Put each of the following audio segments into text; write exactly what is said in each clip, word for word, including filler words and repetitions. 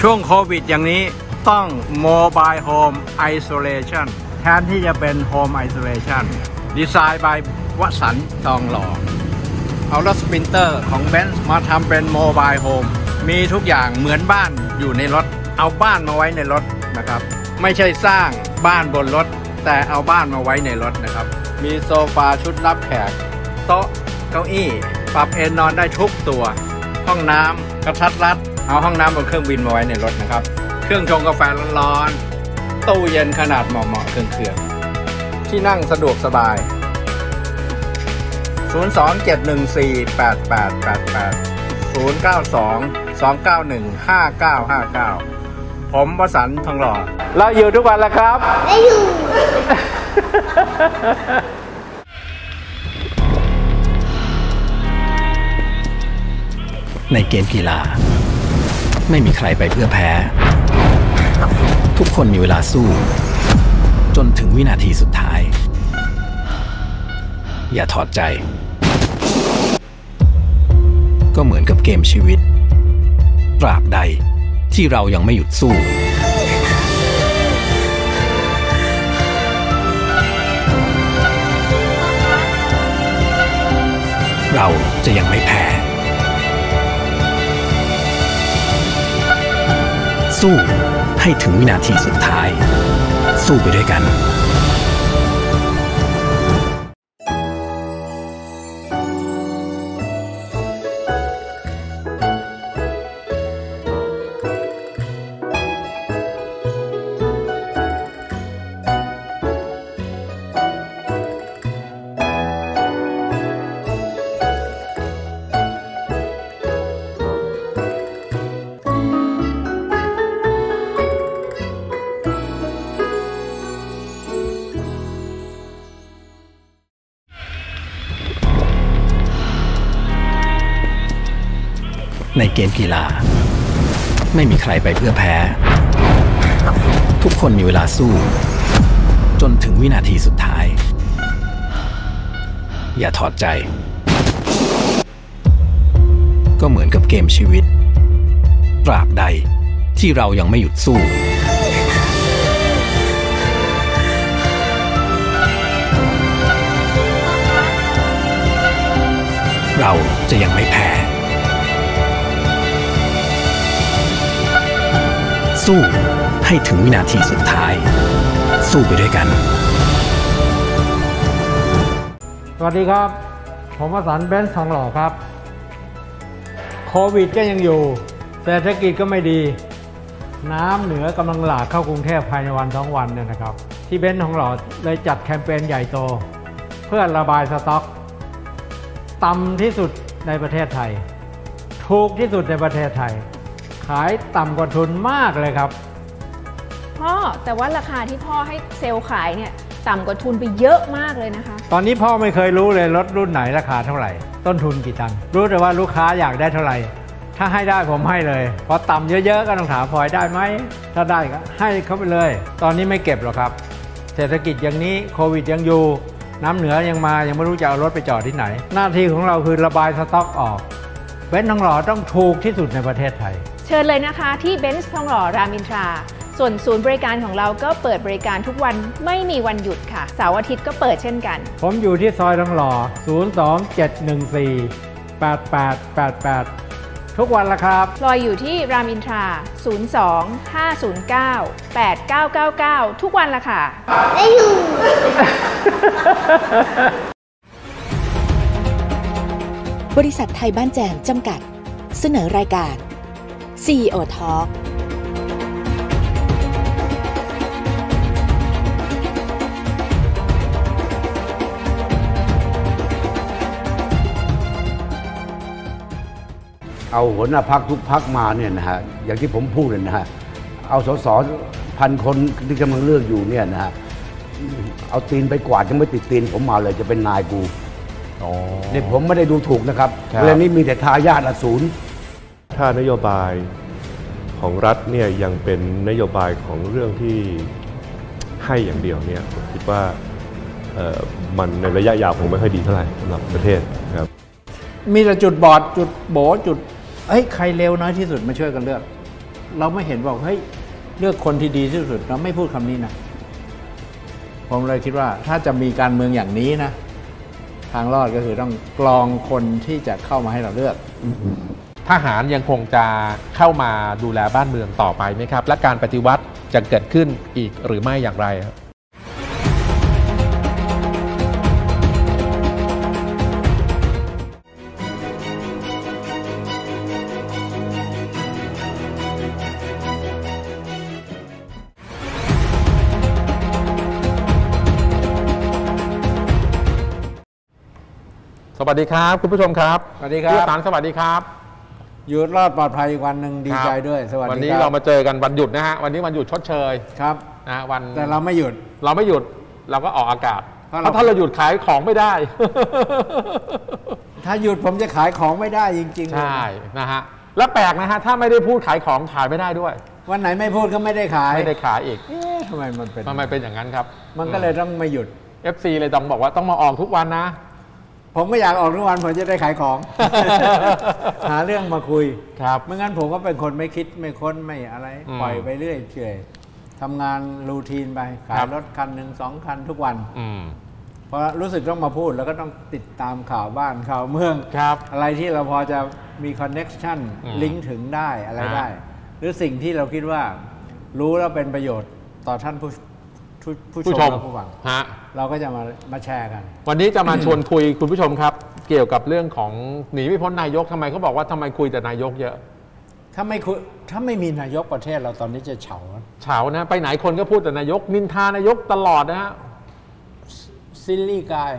ช่วงโควิดอย่างนี้ต้อง Mobile Home Isolation แทนที่จะเป็น Home Isolation ดีไซน์ by วสันต์ทองหล่อเอารถสปรินเตอร์ของ Benz มาทำเป็น Mobile Home มีทุกอย่างเหมือนบ้านอยู่ในรถเอาบ้านมาไว้ในรถนะครับไม่ใช่สร้างบ้านบนรถแต่เอาบ้านมาไว้ในรถนะครับมีโซฟาชุดรับแขกโต๊ะเก้าอี้ปรับเอนนอนได้ทุกตัวห้องน้ำกระทัดรัดเอาห้องน้ำบนเครื่องบินมาไว้ในรถนะครับเครื่องชงกาแฟร้อนๆตู้เย็นขนาดเหมาะๆเครื่องๆที่นั่งสะดวกสบายศูนย์ สอง เจ็ด หนึ่ง สี่ แปด แปด แปด แปด ศูนย์ เก้า สอง สอง เก้า หนึ่ง ห้า เก้า ห้า เก้าผมวสันต์ทองหล่อเราอยู่ทุกวันแล้วครับไม่อยู่ในเกมกีฬาไม่มีใครไปเพื่อแพ้ทุกคนมีเวลาสู้จนถึงวินาทีสุดท้ายอย่าถอดใจก็เหมือนกับเกมชีวิตตราบใดที่เรายังไม่หยุดสู้เราจะยังไม่แพ้สู้ให้ถึงวินาทีสุดท้ายสู้ไปด้วยกันในเกมกีฬาไม่มีใครไปเพื่อแพ้ทุกคนมีเวลาสู้จนถึงวินาทีสุดท้ายอย่าถอดใจก็เหมือนกับเกมชีวิตตราบใดที่เรายังไม่หยุดสู้เราจะยังไม่แพ้สู้ให้ถึงวินาทีสุดท้ายสู้ไปด้วยกันสวัสดีครับผมวสันต์ เบนซ์ ทองหล่อครับโควิดก็ยังอยู่เศรษฐกิจก็ไม่ดีน้ำเหนือกำลังหลากเข้ากรุงเทพภายในวันสองวันเนี่ยนะครับที่เบนซ์ ทองหล่อเลยจัดแคมเปญใหญ่โตเพื่อระบายสต็อกต่ำที่สุดในประเทศไทยถูกที่สุดในประเทศไทยขายต่ำกว่าทุนมากเลยครับพ่อแต่ว่าราคาที่พ่อให้เซลล์ขายเนี่ยต่ำกว่าทุนไปเยอะมากเลยนะคะตอนนี้พ่อไม่เคยรู้เลยรถรุ่นไหนราคาเท่าไหร่ต้นทุนกี่ตังค์รู้แต่ว่าลูกค้าอยากได้เท่าไหร่ถ้าให้ได้ผมให้เลยพอต่ำเยอะๆก็ต้องถามพลอยได้ไหมถ้าได้ก็ให้เขาไปเลยตอนนี้ไม่เก็บหรอกครับเศรษฐกิจอย่างนี้โควิดยังอยู่น้ำเหนือยังมายังไม่รู้จะเอารถไปจอดที่ไหนหน้าที่ของเราคือระบายสต็อกออกเบนซ์ ทองหล่อต้องถูกที่สุดในประเทศไทยเชิญเลยนะคะที่เบนซ์ ทองหล่อรามอินทราส่วนศูนย์บริการของเราก็เปิดบริการทุกวันไม่มีวันหยุดค่ะเสาร์อาทิตย์ก็เปิดเช่นกันผมอยู่ที่ซอยทองหล่อศูนย์ สอง เจ็ด หนึ่ง สี่ แปด แปด แปด แปดทุกวันละครับลอยอยู่ที่รามอินทราศูนย์ สอง ห้า ศูนย์ เก้า แปด เก้า เก้า เก้าทุกวันละค่ะไม่อยู่บริษัทไทยบ้านแจมจำกัดเสนอรายการ ซี อี โอ Talk เอาหัวหน้าพักทุกพักมาเนี่ยนะฮะอย่างที่ผมพูดเลยนะฮะเอาสสพันคนที่กำลังเลือกอยู่เนี่ยนะฮะเอาตีนไปกวาดยังไม่ติดตีนผมมาเลยจะเป็นนายกูนี่ผมไม่ได้ดูถูกนะครับเรื่องนี้มีแต่ทายาทอสูรถ้านโยบายของรัฐเนี่ยยังเป็นนโยบายของเรื่องที่ให้อย่างเดียวเนี่ยผมคิดว่ามันในระยะยาวคงไม่ค่อยดีเท่าไหร่สำหรับประเทศครับมีแต่จุดบอดจุดโบจุดเฮ้ยใครเร็วน้อยที่สุดมาช่วยกันเลือกเราไม่เห็นบอกเฮ้ยเลือกคนที่ดีที่สุดเราไม่พูดคำนี้นะผมเลยคิดว่าถ้าจะมีการเมืองอย่างนี้นะทางรอดก็คือต้องกรองคนที่จะเข้ามาให้เราเลือกทหารยังคงจะเข้ามาดูแลบ้านเมืองต่อไปไหมครับและการปฏิวัติจะเกิดขึ้นอีกหรือไม่อย่างไรครับสวัสดีครับคุณผู้ชมครับสวัสดีครับพี่สารสวัสดีครับอยู่รอดปลอดภัยวันหนึ่งดีใจด้วยสวัสดีครับวันนี้เรามาเจอกันวันหยุดนะฮะวันนี้วันหยุดชดเชยครับนะวันแต่เราไม่หยุดเราไม่หยุดเราก็ออกอากาศเพราะถ้าเราหยุดขายของไม่ได้ถ้าหยุดผมจะขายของไม่ได้จริงๆใช่นะฮะแล้วแปลกนะฮะถ้าไม่ได้พูดขายของขายไม่ได้ด้วยวันไหนไม่พูดก็ไม่ได้ขายไม่ได้ขายอีกทำไมมันเป็นทำไมเป็นอย่างนั้นครับมันก็เลยต้องไม่หยุดเอฟ ซี เลยต้องบอกว่าต้องมาออกทุกวันนะผมไม่อยากออกทุกวันผมจะได้ขายของ หาเรื่องมาคุยครับไม่งั้นผมก็เป็นคนไม่คิดไม่ค้นไม่อะไรปล่อยไปเรื่อยเฉยทำงานรูทีนไปขายรถคันหนึ่งสองคันทุกวันเพราะรู้สึกต้องมาพูดแล้วก็ต้องติดตามข่าวบ้านข่าวเมืองอะไรที่เราพอจะมีคอนเน็กชันลิงก์ถึงได้อะไรได้หรือสิ่งที่เราคิดว่ารู้แล้วเป็นประโยชน์ต่อท่านผู้ผู้ชมและผู้ฟังเราก็จะมามาแชร์กันวันนี้จะมาชวนคุยคุณผู้ชมครับเกี่ยวกับเรื่องของหนีไม่พ้นนายกทำไมเขาบอกว่าทำไมคุยแต่นายกเยอะถ้าไม่คุยถ้าไม่มีนายกประเทศเราตอนนี้จะเฉาเฉานะไปไหนคนก็พูดแต่นายกนินทานายกตลอดนะฮะซิลลี่กาย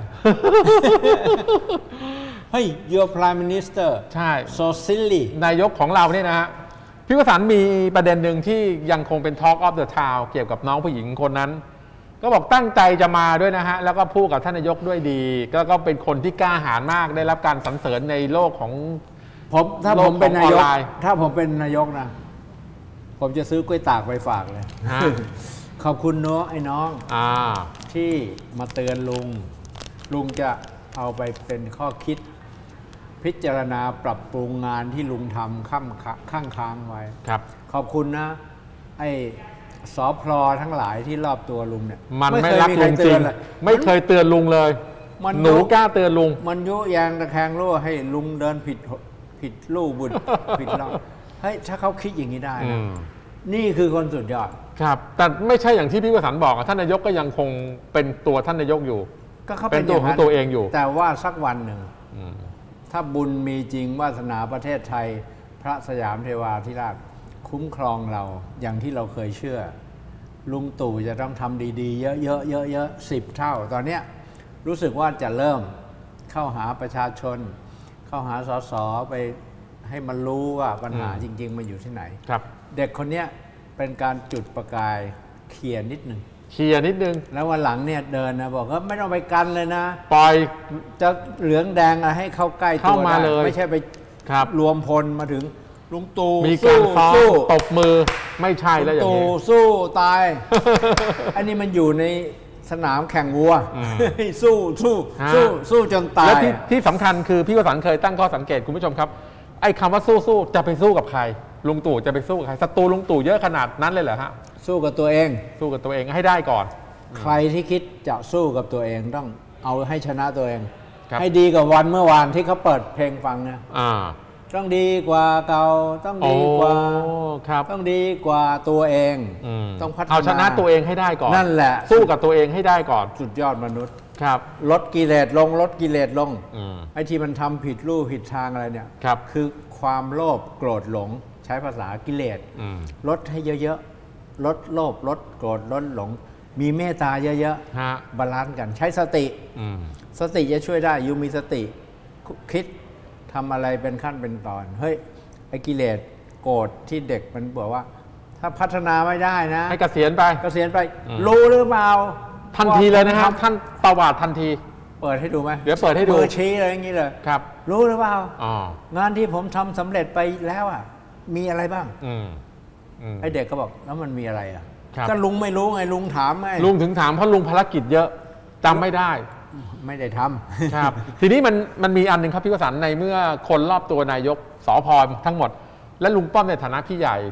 เฮ้ย your prime minister ใช่ so silly นายกของเราเนี่ยนะฮะพี่วสันต์มีประเด็นหนึ่งที่ยังคงเป็น Talk of the Town เกี่ยวกับน้องผู้หญิงคนนั้นก็บอกตั้งใจจะมาด้วยนะฮะแล้วก็พูดกับท่านนายกด้วยดีก็ก็เป็นคนที่กล้าหาญมากได้รับการสรรเสริญในโลกของผมถ้าผมเป็นนายกถ้าผมเป็นนายกนะผมจะซื้อกล้วยตากไปฝากเลยขอบคุณเนาะไอ้น้องที่มาเตือนลุงลุงจะเอาไปเป็นข้อคิดพิจารณาปรับปรุงงานที่ลุงทำข้ามข้างค้างไว้ครับขอบคุณนะไอ้สอพลอทั้งหลายที่รอบตัวลุงเนี่ยมันไม่รักลุงจริงไม่เคยเตือนลุงเลยหนูกล้าเตือนลุงมันยุยางตะแคงรั่วให้ลุงเดินผิดผิดลู่บุญผิดล่องเฮ้ยถ้าเขาคิดอย่างนี้ได้นะนี่คือคนสุดยอดครับแต่ไม่ใช่อย่างที่พี่วสันต์บอกท่านนายกก็ยังคงเป็นตัวท่านนายกอยู่ก็เขาเป็นตัวของตัวเองอยู่แต่ว่าสักวันหนึ่งถ้าบุญมีจริงวาสนาประเทศไทยพระสยามเทวาธิราชคุ้มครองเราอย่างที่เราเคยเชื่อลุงตู่จะต้องทำดีๆเยอะๆเยอะๆสิบเท่าตอนเนี้ยรู้สึกว่าจะเริ่มเข้าหาประชาชนเข้าหาสสไปให้มันรู้ว่าปัญหาจริงๆมันอยู่ที่ไหนครับเด็กคนเนี้ยเป็นการจุดประกายเคลียร์นิดนึงเคลียร์นิดนึงแล้ววันหลังเนี่ยเดินนะบอกว่าไม่ต้องไปกันเลยนะปล่อยจะเหลืองแดงอะไรให้เข้าใกล้ตัวได้ไม่ใช่ไปรวมพลมาถึงลุงตู่มีการซ้อมตบมือไม่ใช่แล้วอย่างนี้ตู่สู้ตายอันนี้มันอยู่ในสนามแข่งวัวสู้สู้สู้สู้จนตายและที่ที่สำคัญคือพี่วสันต์เคยตั้งข้อสังเกตคุณผู้ชมครับไอ้คำว่าสู้สู้จะไปสู้กับใครลุงตู่จะไปสู้กับใครศัตรูลุงตู่เยอะขนาดนั้นเลยเหรอฮะสู้กับตัวเองสู้กับตัวเองให้ได้ก่อนใครที่คิดจะสู้กับตัวเองต้องเอาให้ชนะตัวเองให้ดีกว่าวันเมื่อวานที่เขาเปิดเพลงฟังเนี่ยต้องดีกว่าเก่าต้องดีกว่าต้องดีกว่าตัวเองต้องพัฒนาเอาชนะตัวเองให้ได้ก่อนนั่นแหละสู้กับตัวเองให้ได้ก่อนสุดยอดมนุษย์ครับลดกิเลสลงลดกิเลสลงไอ้ที่มันทำผิดลู่ผิดทางอะไรเนี่ยคือความโลภโกรธหลงใช้ภาษากิเลสลดให้เยอะๆลดโลภลดโกรธลดหลงมีเมตตาเยอะๆบาลานซ์กันใช้สติสติจะช่วยได้ยูมีสติคิดทำอะไรเป็นขั้นเป็นตอนเฮ้ยไอ้กิเลสโกรธที่เด็กมันบอกว่าถ้าพัฒนาไม่ได้นะให้เกษียณไปเกษียณไปรู้หรือเปล่าทันทีเลยนะครับท่านประวัติทันทีเปิดให้ดูไหมเดี๋ยวเปิดให้ดูมือชี้อะไรอย่างนี้เลยครับรู้หรือเปล่าอ๋องานที่ผมทำสำเร็จไปแล้วอ่ะมีอะไรบ้างไอ้เด็กก็บอกแล้วมันมีอะไรอ่ะก็ลุงไม่รู้ไงลุงถามไงลุงถึงถามเพราะลุงภารกิจเยอะจำไม่ได้ไม่ได้ทำครับทีนี้มันมันมีอันหนึ่งครับพี่วสันต์ในเมื่อคนรอบตัวนายกสพทั้งหมดและลุงป้อมในฐานะพี่ใหญ่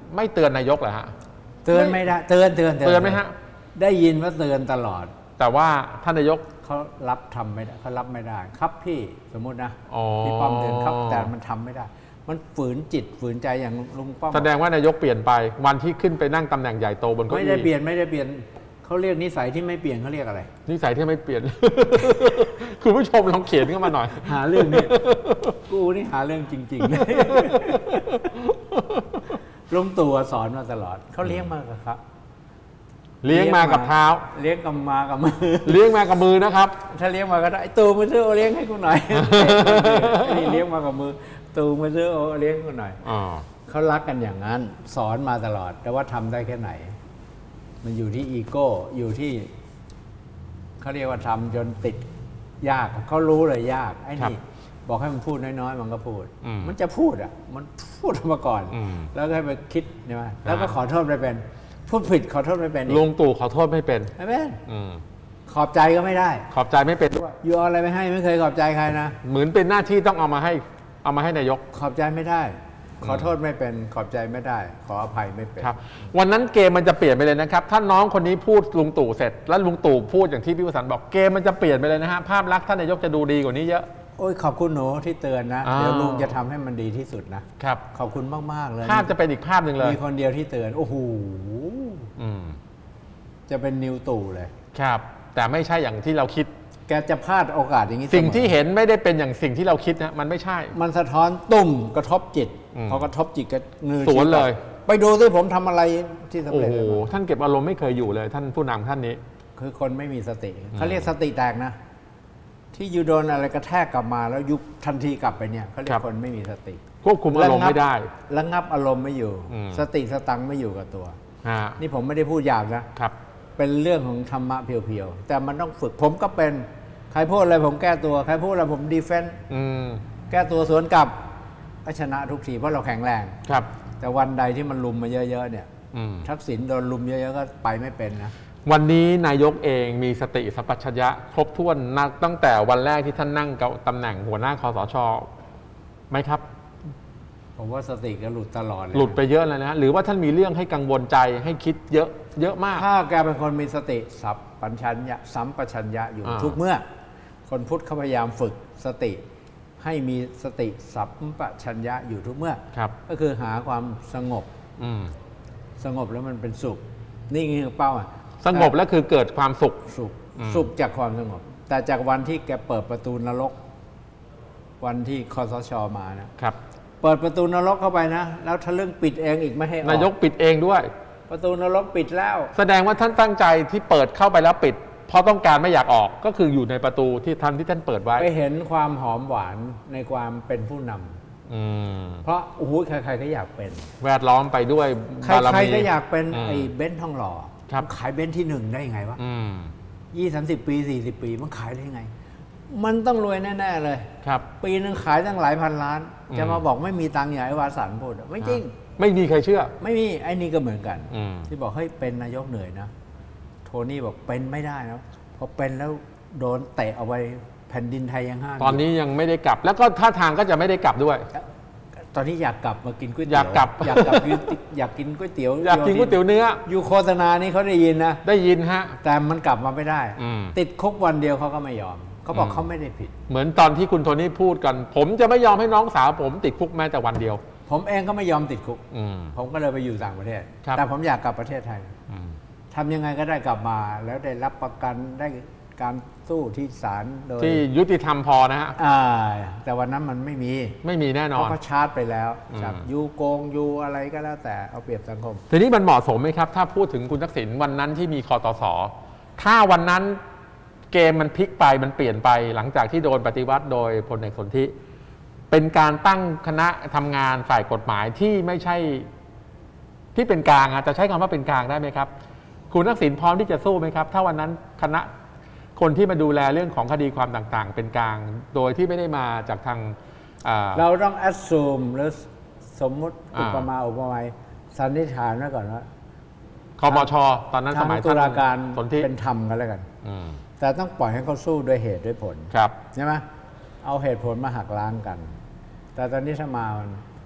ไม่เตือนนายกเหรอฮะเตือนไม่ได้เตือนเตือนเตือนไหมฮะได้ยินว่าเตือนตลอดแต่ว่าท่านนายกเขารับทำไม่ได้เขารับไม่ได้ครับพี่สมมุตินะพี่ป้อมเตือนครับแต่มันทำไม่ได้มันฝืนจิตฝืนใจอย่างลุงป้อมแสดงว่านายกเปลี่ยนไปวันที่ขึ้นไปนั่งตำแหน่งใหญ่โตบนเก้าอี้ไม่ได้เปลี่ยนไม่ได้เปลี่ยนเขาเรียกนิสัยที่ไม่เปลี่ยนเขาเรียกอะไรนิสัยที่ไม่เปลี่ยน คุณผู้ชมลองเขียนเข้ามาหน่อยหาเรื่องนี้กูนี่หาเรื่องจริงๆเลยลุงตู่สอนมาตลอดเขาเลี้ยงมาครับเลี้ยงมากับเท้าเลี้ยงกับมากับมือเลี้ยงมากับมือนะครับถ้าเลี้ยงมาก็ได้ตู่มาซื้อเลี้ยงให้กูหน่อยนี่เลี้ยงมากับมือตู่มาซื้อเลี้ยงกูหน่อยเขารักกันอย่างนั้นสอนมาตลอดแต่ว่าทำได้แค่ไหนมันอยู่ที่อีโก้อยู่ที่เขาเรียกว่าทำจนติดยากเขารู้เลยยากไอ้นี่บอกให้มันพูดน้อยๆมันก็พูดมันจะพูดอ่ะมันพูดมาก่อนแล้วก็ให้ไปคิดใช่ไหมแล้วก็ขอโทษไม่เป็นพูดผิดขอโทษไม่เป็นลุงตู่ขอโทษไม่เป็นไม่เป็นขอบใจก็ไม่ได้ขอบใจไม่เป็นด้วยอยู่อะไรไม่ให้ไม่เคยขอบใจใครนะเหมือนเป็นหน้าที่ต้องเอามาให้เอามาให้นายกขอบใจไม่ได้ขอโทษไม่เป็นขอบใจไม่ได้ขออภัยไม่เป็นครับวันนั้นเกมมันจะเปลี่ยนไปเลยนะครับถ้าน้องคนนี้พูดลุงตู่เสร็จแล้วลุงตู่พูดอย่างที่พี่วสันต์บอกเกมมันจะเปลี่ยนไปเลยนะฮะภาพลักษณ์ท่านนายกจะดูดีกว่านี้เยอะโอ้ยขอบคุณหนูที่เตือนนะเดี๋ยวลุงจะทำให้มันดีที่สุดนะครับขอบคุณมากๆเลยภาพจะเป็นอีกภาพหนึ่งเลยมีคนเดียวที่เตือนโอ้โหจะเป็นนิวตู่เลยครับแต่ไม่ใช่อย่างที่เราคิดแกจะพลาดโอกาสอย่างนี้สิ่งที่เห็นไม่ได้เป็นอย่างสิ่งที่เราคิดนะมันไม่ใช่มันสะท้อนตุ่มกระทบจิตพอกระทบจิตก็เงยสวนเลยไปดูด้วยผมทำอะไรที่สำเร็จโอ้โหท่านเก็บอารมณ์ไม่เคยอยู่เลยท่านผู้นำท่านนี้คือคนไม่มีสติเขาเรียกสติแตกนะที่ยูโดนอะไรกระแทกกลับมาแล้วยุบทันทีกลับไปเนี่ยเขาเรียกคนไม่มีสติควบคุมอารมณ์ไม่ได้ระงับอารมณ์ไม่อยู่สติสตังไม่อยู่กับตัวนี่ผมไม่ได้พูดหยาบนะครับเป็นเรื่องของธรรมะเพียวๆแต่มันต้องฝึกผมก็เป็นใครพูดอะไรผมแก้ตัวใครพูดอะไรผมดีเฟนต์แก้ตัวสวนกลับชนะทุกทีเพราะเราแข็งแรงครับแต่วันใดที่มันลุมมาเยอะๆเนี่ยทักษิณโดนลุมเยอะๆก็ไปไม่เป็นนะวันนี้นายกเองมีสติสัมปชัญญะครบถ้วนนักตั้งแต่วันแรกที่ท่านนั่งกับตำแหน่งหัวหน้าคสช.ไหมครับผมว่าสติก็หลุดตลอดเลยหลุดไปเยอะเลยนะหรือว่าท่านมีเรื่องให้กังวลใจให้คิดเยอะเยอะมากถ้าแกเป็นคนมีสติสัมปชัญญะสัมปชัญญะอยู่ทุกเมื่อคนพุทธเขาพยายามฝึกสติให้มีสติสัมปชัญญะอยู่ทุกเมื่อก็คือหาความสงบสงบแล้วมันเป็นสุขนี่คือเป้าอ่ะสงบแล้วคือเกิดความสุขสุขสุขจากความสงบแต่จากวันที่แกเปิดประตูนรกวันที่คสช.มานะครับเปิดประตูนรกเข้าไปนะแล้วทะลึ่งปิดเองอีกไม่ให้ออกนายกปิดเองด้วยประตูนรกปิดแล้วแสดงว่าท่านตั้งใจที่เปิดเข้าไปแล้วปิดเพราะต้องการไม่อยากออกก็คืออยู่ในประตูที่ท่านที่ท่านเปิดไว้ไปเห็นความหอมหวานในความเป็นผู้นำเพราะโอ้โหใครๆก็อยากเป็นแวดล้อมไปด้วยใครๆก็อยากเป็นไอ้เบนซ์ทองหล่อขายเบนซ์ที่หนึ่งได้ยังไงวะยี่สามสิบปีสี่สิบปีมันขายได้ยังไงมันต้องรวยแน่ๆเลยครับปีนึงขายตั้งหลายพันล้านจะมาบอกไม่มีตังค์อย่างไอ้วาสันพูดไม่จริงไม่มีใครเชื่อไม่มีไอ้นี่ก็เหมือนกันที่บอกเฮ้ยเป็นนายกเหนื่อยนะโทนี่บอกเป็นไม่ได้นะพอเป็นแล้วโดนเตะเอาไว้แผ่นดินไทยยังห้ามตอนนี้ยังไม่ได้กลับแล้วก็ท่าทางก็จะไม่ได้กลับด้วยตอนนี้อยากกลับมากินก๋วยเตี๋ยวอยากกลับอยากกลับอยากกินก๋วยเตี๋ยวอยากกินก๋วยเตี๋ยวเนื้ออยู่โฆษณานี้เขาได้ยินนะได้ยินฮะแต่มันกลับมาไม่ได้ติดคุกวันเดียวเขาก็ไม่ยอมเขาบอกเขาไม่ได้ผิดเหมือนตอนที่คุณโทนี่พูดกันผมจะไม่ยอมให้น้องสาวผมติดคุกแม้แต่วันเดียวผมเองก็ไม่ยอมติดคุกผมก็เลยไปอยู่ต่างประเทศแต่ผมอยากกลับประเทศไทยทำยังไงก็ได้กลับมาแล้วได้รับประกันได้การสู้ที่ศาลโดยที่ยุติธรรมพอนะฮะแต่วันนั้นมันไม่มีไม่มีแน่นอนเพราะเขาชาร์จไปแล้วจากยูโกงยูอะไรก็แล้วแต่เอาเปรียบสังคมทีนี้มันเหมาะสมไหมครับถ้าพูดถึงคุณทักษิณวันนั้นที่มีคตส.ถ้าวันนั้นเกมมันพลิกไปมันเปลี่ยนไปหลังจากที่โดนปฏิวัติโดยพลเอกสนธิเป็นการตั้งคณะทำงานฝ่ายกฎหมายที่ไม่ใช่ที่เป็นกลางจะใช้คำว่าเป็นกลางได้ไหมครับคุณทักษิณพร้อมที่จะสู้ไหมครับถ้าวันนั้นคณะคนที่มาดูแลเรื่องของคดีความต่างๆเป็นกลางโดยที่ไม่ได้มาจากทางเราต้องแอดซูมหรือสมมุติอุปมาอุปไมยสันนิษฐานไว้ก่อนว่าคมช.ตอนนั้นสมัยตุลาการเป็นธรรมกันแล้วกันแต่ต้องปล่อยให้เขาสู้ด้วยเหตุด้วยผลใช่ไหมเอาเหตุผลมาหักล้างกันแต่ตอนนี้ถ้ามา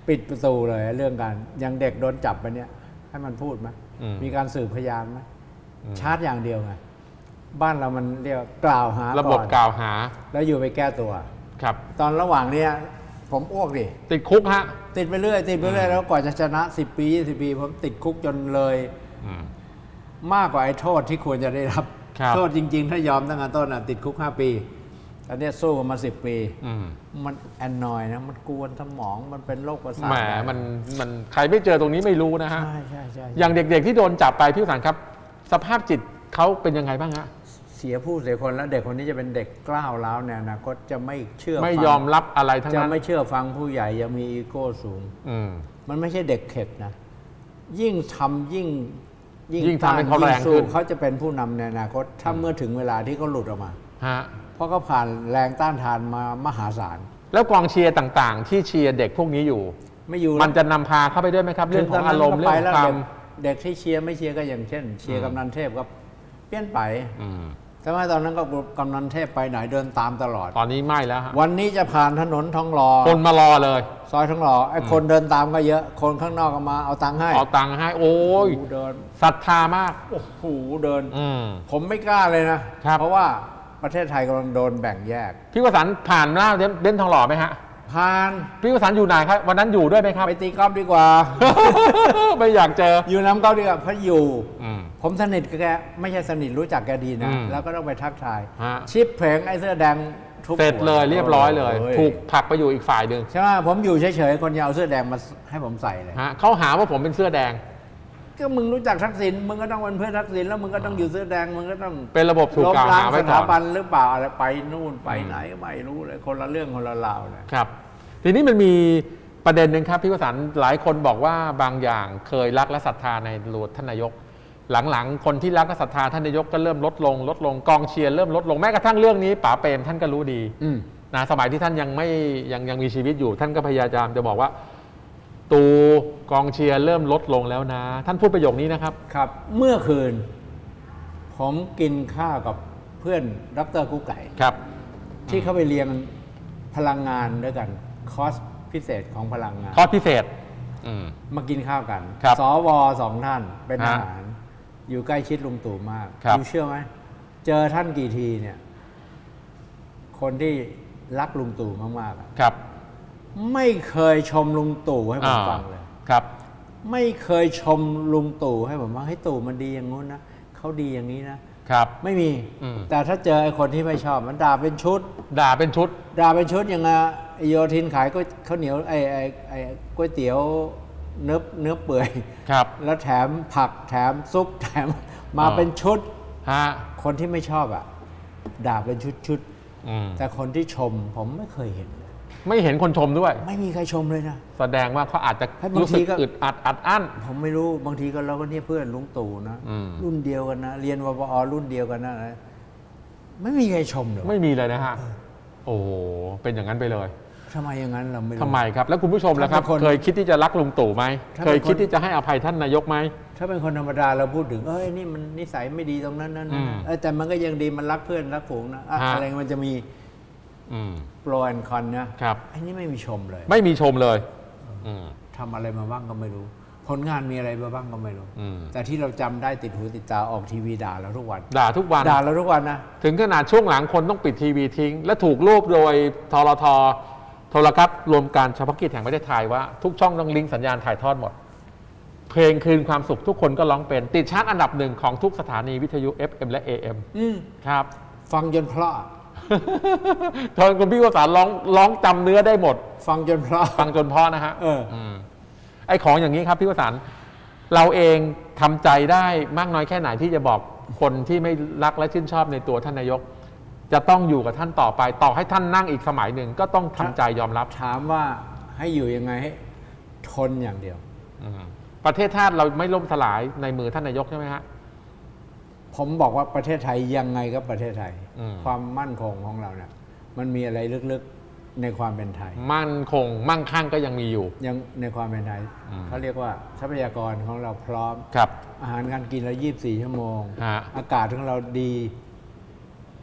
ปิดประตูเลยเรื่องการอย่างเด็กโดนจับไปเนี่ยให้มันพูดไหมมีการสืบพยานไหมชาร์จอย่างเดียวไงบ้านเรามันเรียกกล่าวหาระบบกล่าวหาแล้วอยู่ไปแก้ตัวครับตอนระหว่างเนี้ยผมอ้วกดิติดคุกฮะติดไปเรื่อยติดไปเรื่อยแล้วกว่าจะชนะสิบปียี่สิบปีผมติดคุกจนเลยมากกว่าไอ้โทษที่ควรจะได้รับโทษจริงๆถ้ายอมตั้งแต่ต้นติดคุกห้าปีตอนนี้สู้มาสิบปีมันแอนนอยนะมันกวนสมองมันเป็นโรคประสาทแหมมันมันใครไม่เจอตรงนี้ไม่รู้นะฮะใช่ใช่ใช่อย่างเด็กๆที่โดนจับไปพี่สันครับสภาพจิตเขาเป็นยังไงบ้างฮะเสียผู้เสียคนแล้วเด็กคนนี้จะเป็นเด็กกล้าวร้าวในอนาคตจะไม่เชื่อไม่ยอมรับอะไรทั้งนั้นจะไม่เชื่อฟังผู้ใหญ่ยังมีอีโก้สูงมันไม่ใช่เด็กเข็ดนะยิ่งทำยิ่งยิ่งทำให้เขาแรงขึ้นเขาจะเป็นผู้นำในอนาคตถ้าเมื่อถึงเวลาที่เขาหลุดออกมาเพราะเขาผ่านแรงต้านทานมามหาศาลแล้วกองเชียร์ต่างๆที่เชียร์เด็กพวกนี้อยู่ไม่อยู่มันจะนำพาเข้าไปด้วยไหมครับเรื่องของอารมณ์เรื่องของความเด็กที่เชียร์ไม่เชียร์ก็อย่างเช่นเชียร์กำนันเทพก็เปลี่ยนไปแต่ว่าตอนนั้นก็กำนันเทพไปไหนเดินตามตลอดตอนนี้ไม่แล้ววันนี้จะผ่านถนนทองหล่อคนมารอเลยซอยทองหล่อไอ้คนเดินตามก็เยอะคนข้างนอกก็มาเอาตังค์ให้เอาตังค์ให้โอ้ยเดินศรัทธามากโอ้โหเดินผมไม่กล้าเลยนะเพราะว่าประเทศไทยกำลังโดนแบ่งแยกพี่วสันต์ผ่านหน้าเบ้นทองหล่อไหมฮะผ่านพี่วสันต์อยู่ไหนครับวันนั้นอยู่ด้วยไหมครับไปตีกอล์ฟดีกว่าไม่อยากเจออยู่น้ำกอล์ฟดีกว่าเพราะอยู่ผมสนิทกับแกไม่ใช่สนิทรู้จักแกดีนะแล้วก็ต้องไปทักทายชิปเพลงไอ้เสื้อแดงเสร็จเลยเรียบร้อยเลยถูกผลักไปอยู่อีกฝ่ายหนึ่งใช่ไหมผมอยู่เฉยๆคนจะเอาเสื้อแดงมาให้ผมใส่เลยเขาหาว่าผมเป็นเสื้อแดงก็มึงรู้จักทักษิณมึงก็ต้องเป็นเพื่อนทักษิณแล้วมึงก็ต้องอยู่เสื้อแดงมึงก็ต้องเป็นระบบถูกกล่าวหาไว้ก่อนสถาบันหรือเปล่าอะไรไปนู่นไปไหนก็ไม่รู้เลยคนละเรื่องคนละราวเลยครับทีนี้มันมีประเด็นหนึ่งครับพี่วสันต์หลายคนบอกว่าบางอย่างเคยรักและศรัทธาในหลวงท่านนายกหลังๆคนที่รักและศรัทธาท่านนายกก็เริ่มลดลงลดลงกองเชียร์เริ่มลดลงแม้กระทั่งเรื่องนี้ป๋าเปรมท่านก็รู้ดีนะสมัยที่ท่านยังไม่ยังยังมีชีวิตอยู่ท่านก็พยายามจะบอกว่าตูกองเชียร์เริ่มลดลงแล้วนะท่านพูดประโยคนี้นะครับครับเมื่อคืนผมกินข้าวกับเพื่อนดร.กุ๊กไก่ครับที่เขาไปเรียนพลังงานด้วยกันคอร์สพิเศษของพลังงานคอร์สพิเศษมากินข้าวกันสวสองท่านเป็นทหารอยู่ใกล้ชิดลุงตู่มากอยู่เชื่อไหมเจอท่านกี่ทีเนี่ยคนที่รักลุงตู่มากๆครับไม่เคยชมลุงตู่ให้ผมฟังเลยครับไม่เคยชมลุงตู่ให้ผมว่าให้ตู่มันดีอย่างงู้นนะเขาดีอย่างนี้นะครับไม่มีแต่ถ้าเจอไอ้คนที่ไม่ชอบมันด่าเป็นชุดด่าเป็นชุดด่าเป็นชุดอย่างไงโยธินขายก็ข้าวเหนียวไอ้ไอ้ไอ้ก๋วยเตี๋ยวเนื้อเนื้อเปื่อยครับแล้วแถมผักแถมซุปแถมมาเป็นชุดฮะคนที่ไม่ชอบอ่ะด่าเป็นชุดชุดแต่คนที่ชมผมไม่เคยเห็นไม่เห็นคนชมด้วยไม่มีใครชมเลยนะแสดงว่าเขาอาจจะรู้สึกอึดอัดอัดอั้นผมไม่รู้บางทีก็เราก็เนี่ยเพื่อนลุงตู่นะรุ่นเดียวกันนะเรียนวปอรุ่นเดียวกันนะไม่มีใครชมเลยไม่มีเลยนะฮะโอ้เป็นอย่างนั้นไปเลยทำไมอย่างนั้นเราไม่รู้ทำไมครับแล้วคุณผู้ชมล่ะครับเคยคิดที่จะรักลุงตู่ไหมเคยคิดที่จะให้อภัยท่านนายกไหมถ้าเป็นคนธรรมดาเราพูดถึงเอ้ยนี่มันนิสัยไม่ดีตรงนั้นนั่นแต่มันก็ยังดีมันรักเพื่อนรักฝูงนะอะไรมันจะมีโปรแอนคอนนะครับอันนี้ไม่มีชมเลยไม่มีชมเลยทำอะไรมาบ้างก็ไม่รู้ผลงานมีอะไรมาบ้างก็ไม่รู้แต่ที่เราจำได้ติดหูติดตาออกทีวีด่าเราทุกวันด่าทุกวันด่าเราทุกวันนะถึงขนาดช่วงหลังคนต้องปิดทีวีทิ้งและถูกรูปโดยทรทโทรทัศน์รวมการเฉพาะกิจแห่งประเทศไทยว่าทุกช่องต้องลิงก์สัญญาณถ่ายทอดหมดเพลงคืนความสุขทุกคนก็ร้องเป็นติดชาร์ตอันดับหนึ่งของทุกสถานีวิทยุ เอฟ เอ็ม และ เอ เอ็ม ครับฟังจนเพราะตอนคุณพี่วสันต์ร้องร้องจำเนื้อได้หมดฟังจนเพราะฟังจนเพราะนะฮะเออไอของอย่างนี้ครับพี่วสันต์เราเองทำใจได้มากน้อยแค่ไหนที่จะบอกคนที่ไม่รักและชื่นชอบในตัวท่านนายกจะต้องอยู่กับท่านต่อไปต่อให้ท่านนั่งอีกสมัยหนึ่งก็ต้องทำใจยอมรับถามว่าให้อยู่ยังไงให้ทนอย่างเดียวประเทศชาติเราไม่ล่มสลายในมือท่านนายกใช่ไหมฮะผมบอกว่าประเทศไทยยังไงก็ประเทศไทยความมั่นคงของเราเนี่ยมันมีอะไรลึกๆในความเป็นไทยมั่นคงมั่งคั่งก็ยังมีอยู่ยังในความเป็นไทยเขาเรียกว่าทรัพยากรของเราพร้อมครับอาหารการกินเรายี่สิบสี่ชั่วโมงอากาศของเราดี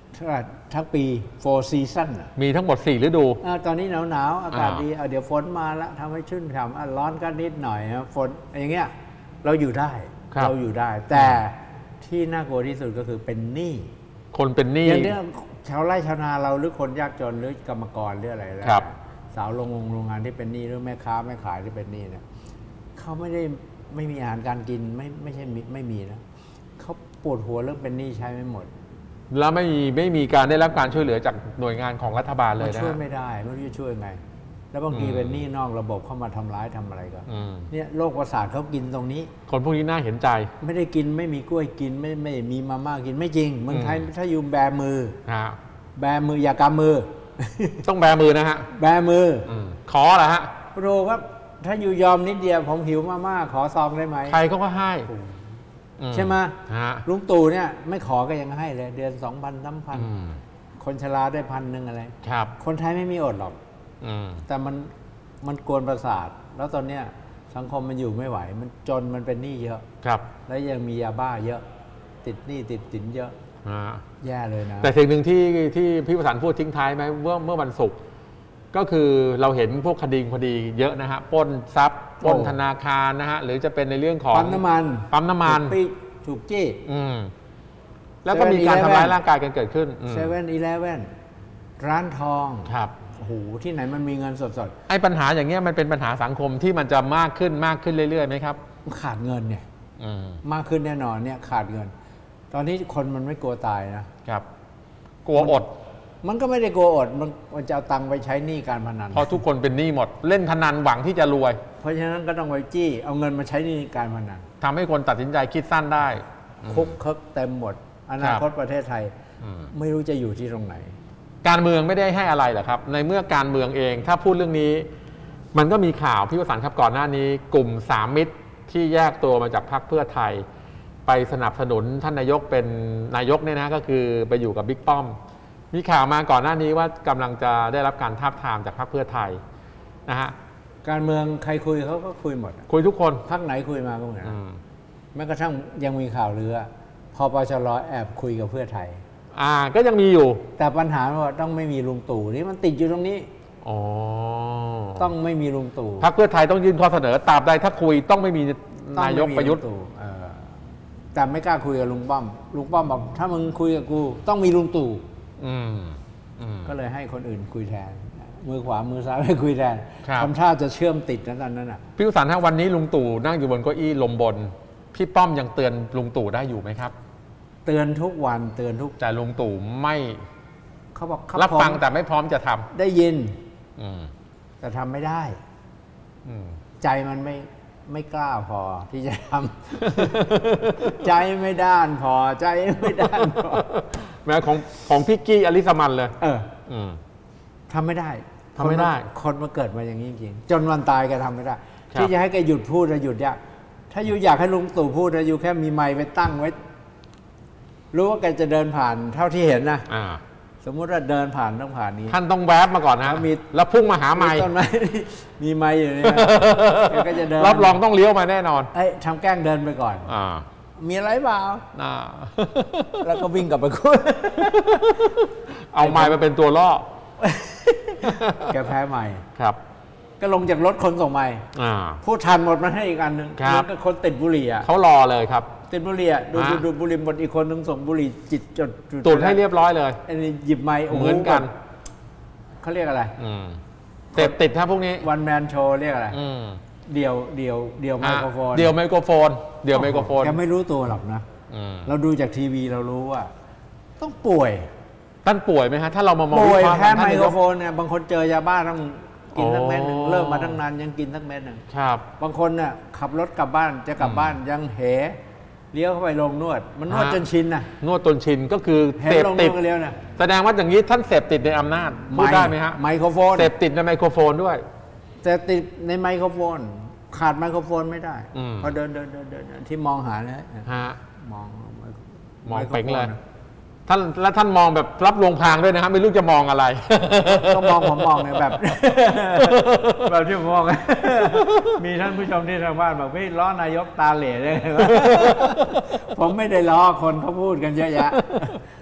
ทั้งปี four season มีทั้งหมดสี่ฤดูอ่าตอนนี้หนาวๆอากาศดีเอาเดี๋ยวฝนมาแล้วทำให้ชื่นฉ่ำอ่ะร้อนก็นิดหน่อยนะฝนอย่างเงี้ยเราอยู่ได้เราอยู่ได้แต่ที่น่ากลัวที่สุดก็คือเป็นหนี้คนเป็นหนี้อย่างนี้ชาวไร่ชาวนาเราหรือคนยากจนหรือกรรมกรหรืออะไรแล้วสาวโรงงานโรงงานที่เป็นหนี้หรือแม่ค้าแม่ขายที่เป็นหนี้เนี่ยเขาไม่ได้ไม่มีอาหารการกินไม่ไม่ใช่ไม่มีนะเขาปวดหัวเรื่องเป็นหนี้ใช้ไม่หมดแล้วไม่มีไม่มีการได้รับการช่วยเหลือจากหน่วยงานของรัฐบาลเลยนะช่วยไม่ได้ไม่รู้จะช่วยไงแล้วบางทีเป็นหนี้นอกระบบเข้ามาทำร้ายทำอะไรก็เนี่ยโรคประสาทเขากินตรงนี้คนพวกนี้น่าเห็นใจไม่ได้กินไม่มีกล้วยกินไม่ไม่มีมาม่ากินไม่จริงเมืองไทยถ้าอยู่แบมือแบมืออย่ากำมือต้องแบมือนะฮะแบมือขอเหรอฮะโรครับถ้าอยู่ยอมนิดเดียวผมหิวมาม่าขอซองได้ไหมใครเขาก็ให้ใช่ไหมลุงตู่เนี่ยไม่ขอก็ยังให้เลยเดือนสองพันสามพันคนชราได้พันหนึ่งอะไรครับคนไทยไม่มีอดหรอกแต่มันมันกวนประสาทแล้วตอนเนี้ยสังคมมันอยู่ไม่ไหวมันจนมันเป็นหนี้เยอะครับแล้วยังมียาบ้าเยอะติดหนี้ติดสินเยอะแย่เลยนะแต่สิ่งหนึ่งที่ที่พี่ประสานพูดทิ้งท้ายไหมเมื่อเมื่อวันศุกร์ก็คือเราเห็นพวกคดีคดีเยอะนะฮะปล้นทรัพย์ปล้นธนาคารนะฮะหรือจะเป็นในเรื่องของปั๊มน้ำมันปั๊มน้ำมันถูกจี้แล้วก็มีการทำร้ายร่างกายกันเกิดขึ้นเซเว่นอีเลฟเว่นร้านทองครับโอ้โหที่ไหนมันมีเงินสดๆไอ้ปัญหาอย่างเงี้ยมันเป็นปัญหาสังคมที่มันจะมากขึ้นมากขึ้นเรื่อยๆไหมครับขาดเงินเนี่ยมากขึ้นแน่นอนเนี่ยขาดเงินตอนนี้คนมันไม่กลัวตายนะครับกลัวอดมันก็ไม่ได้กลัวอดมันมันจะเอาตังค์ไปใช้หนี้การพนันเพราะทุกคนเป็นหนี้หมดเล่นพนันหวังที่จะรวยเพราะฉะนั้นก็ต้องไปจี้เอาเงินมาใช้หนี้การพนันทำให้คนตัดสินใจคิดสั้นได้คุกคึกเต็มหมดอนาคตประเทศไทยไม่รู้จะอยู่ที่ตรงไหนการเมืองไม่ได้ให้อะไรหรอกครับในเมื่อการเมืองเองถ้าพูดเรื่องนี้มันก็มีข่าวพี่วสันต์ครับก่อนหน้านี้กลุ่มสามมิตรที่แยกตัวมาจากพรรคเพื่อไทยไปสนับสนุนท่านนายกเป็นนายกเนี่ยนะก็คือไปอยู่กับบิ๊กป้อมมีข่าวมาก่อนหน้านี้ว่ากำลังจะได้รับการทาบทามจากพรรคเพื่อไทยนะฮะการเมืองใครคุยเขาก็คุยหมดคุยทุกคนพรรคไหนคุยมาก็เหมือนกันแม้กระทั่งยังมีข่าวเรือพอปชรแอบคุยกับเพื่อไทยอ่าก็ยังมีอยู่แต่ปัญหาว่าต้องไม่มีลุงตู่นี่มันติดอยู่ตรงนี้อ๋อต้องไม่มีลุงตู่พรรคเพื่อไทยต้องยื่นข้อเสนอตราบใดถ้าคุยต้องไม่มีนายกประยุทธ์แต่ไม่กล้าคุยกับลุงป้อมลุงป้อมบอกถ้ามึงคุยกับกูต้องมีลุงตู่ก็เลยให้คนอื่นคุยแทนมือขวามือซ้ายไม่คุยแทนทำท่าจะเชื่อมติดกันตอนนั้นน่ะพี่อุสันถ้าวันนี้ลุงตู่นั่งอยู่บนเก้าอี้ลมบนพี่ป้อมยังเตือนลุงตู่ได้อยู่ไหมครับเตือนทุกวันเตือนทุกแต่ลุงตู่ไม่เขาบอกรับฟังแต่ไม่พร้อมจะทำได้ยินแต่ทำไม่ได้ใจมันไม่ไม่กล้าพอที่จะทำใจไม่ด้านพอใจไม่ด้านพอแม้ของของพี่กี้อลิสมันเลยเออทำไม่ได้ทำไม่ได้คนมาเกิดมาอย่างนี้จริงจนวันตายแกทำไม่ได้ที่จะให้แกหยุดพูดจะหยุดยากถ้าอยู่อยากให้ลุงตู่พูดนะอยู่แค่มีไมค์ไปตั้งไว้รู้ว่าแกจะเดินผ่านเท่าที่เห็นนะสมมุติว่าเดินผ่านต้องผ่านนี้ท่านต้องแวบมาก่อนนะมีแล้วพุ่งมาหาไมค์มีไมค์อยู่นี่แกก็จะเดินรับรองต้องเลี้ยวมาแน่นอนเอ้ยทำแกล้งเดินไปก่อนมีอะไรเปล่าแล้วก็วิ่งกลับไปคุยเอาไมค์มาเป็นตัวล่อแกแพ้ไมค์ครับก็ลงจากรถคนส่งไมค์พูดทันหมดมาให้อีกอันหนึ่งแล้วก็คนติดบุหรี่อ่ะเขารอเลยครับติดบุหรี่ดูดูบุหรี่หมดอีกคนนึงส่งบุหรี่จิตจดตุ่นให้เรียบร้อยเลยอันนี้หยิบไมค์เหมือนกันเขาเรียกอะไรเสพติดครับพวกนี้วันแมนโชว์เรียกอะไรเดี่ยวเดี่ยวเดี่ยวไมโครโฟนเดี่ยวไมโครโฟนเดี่ยวไมโครโฟนยังไม่รู้ตัวหรอกนะเราดูจากทีวีเรารู้ว่าต้องป่วยท่านป่วยไหมฮะถ้าเรามามองป่วยแพ้ไมโครโฟนเนี่ยบางคนเจอยาบ้าต้องกินสักเม็ดหนึ่งเลิกมาตั้งนานยังกินสักเม็ดหนึ่งครับบางคนเนี่ยขับรถกลับบ้านจะกลับบ้านยังเหเลี้ยวเข้าไปลงนวดมันนวดจนชินนะนวดจนชินก็คือเสพติดแสดงว่าอย่างนี้ท่านเสพติดในอำนาจพูดได้ไหมฮะไมโครโฟนเสพติดในไมโครโฟนด้วยเสพติดในไมโครโฟนขาดไมโครโฟนไม่ได้พอเดินเดินเดินเดินที่มองหาเนี่ยมองมองเป่งเลยท่านและท่านมองแบบรับลวงพรางด้วยนะครับไม่รู้จะมองอะไรก็มองผมมองเนี่ยแบบแบบที่ผมมองมีท่านผู้ชมที่ทางบ้านบอกไม่ล้อนายกตาเหล่เลยผมไม่ได้ล้อคนเขาพูดกันเยอะแยะ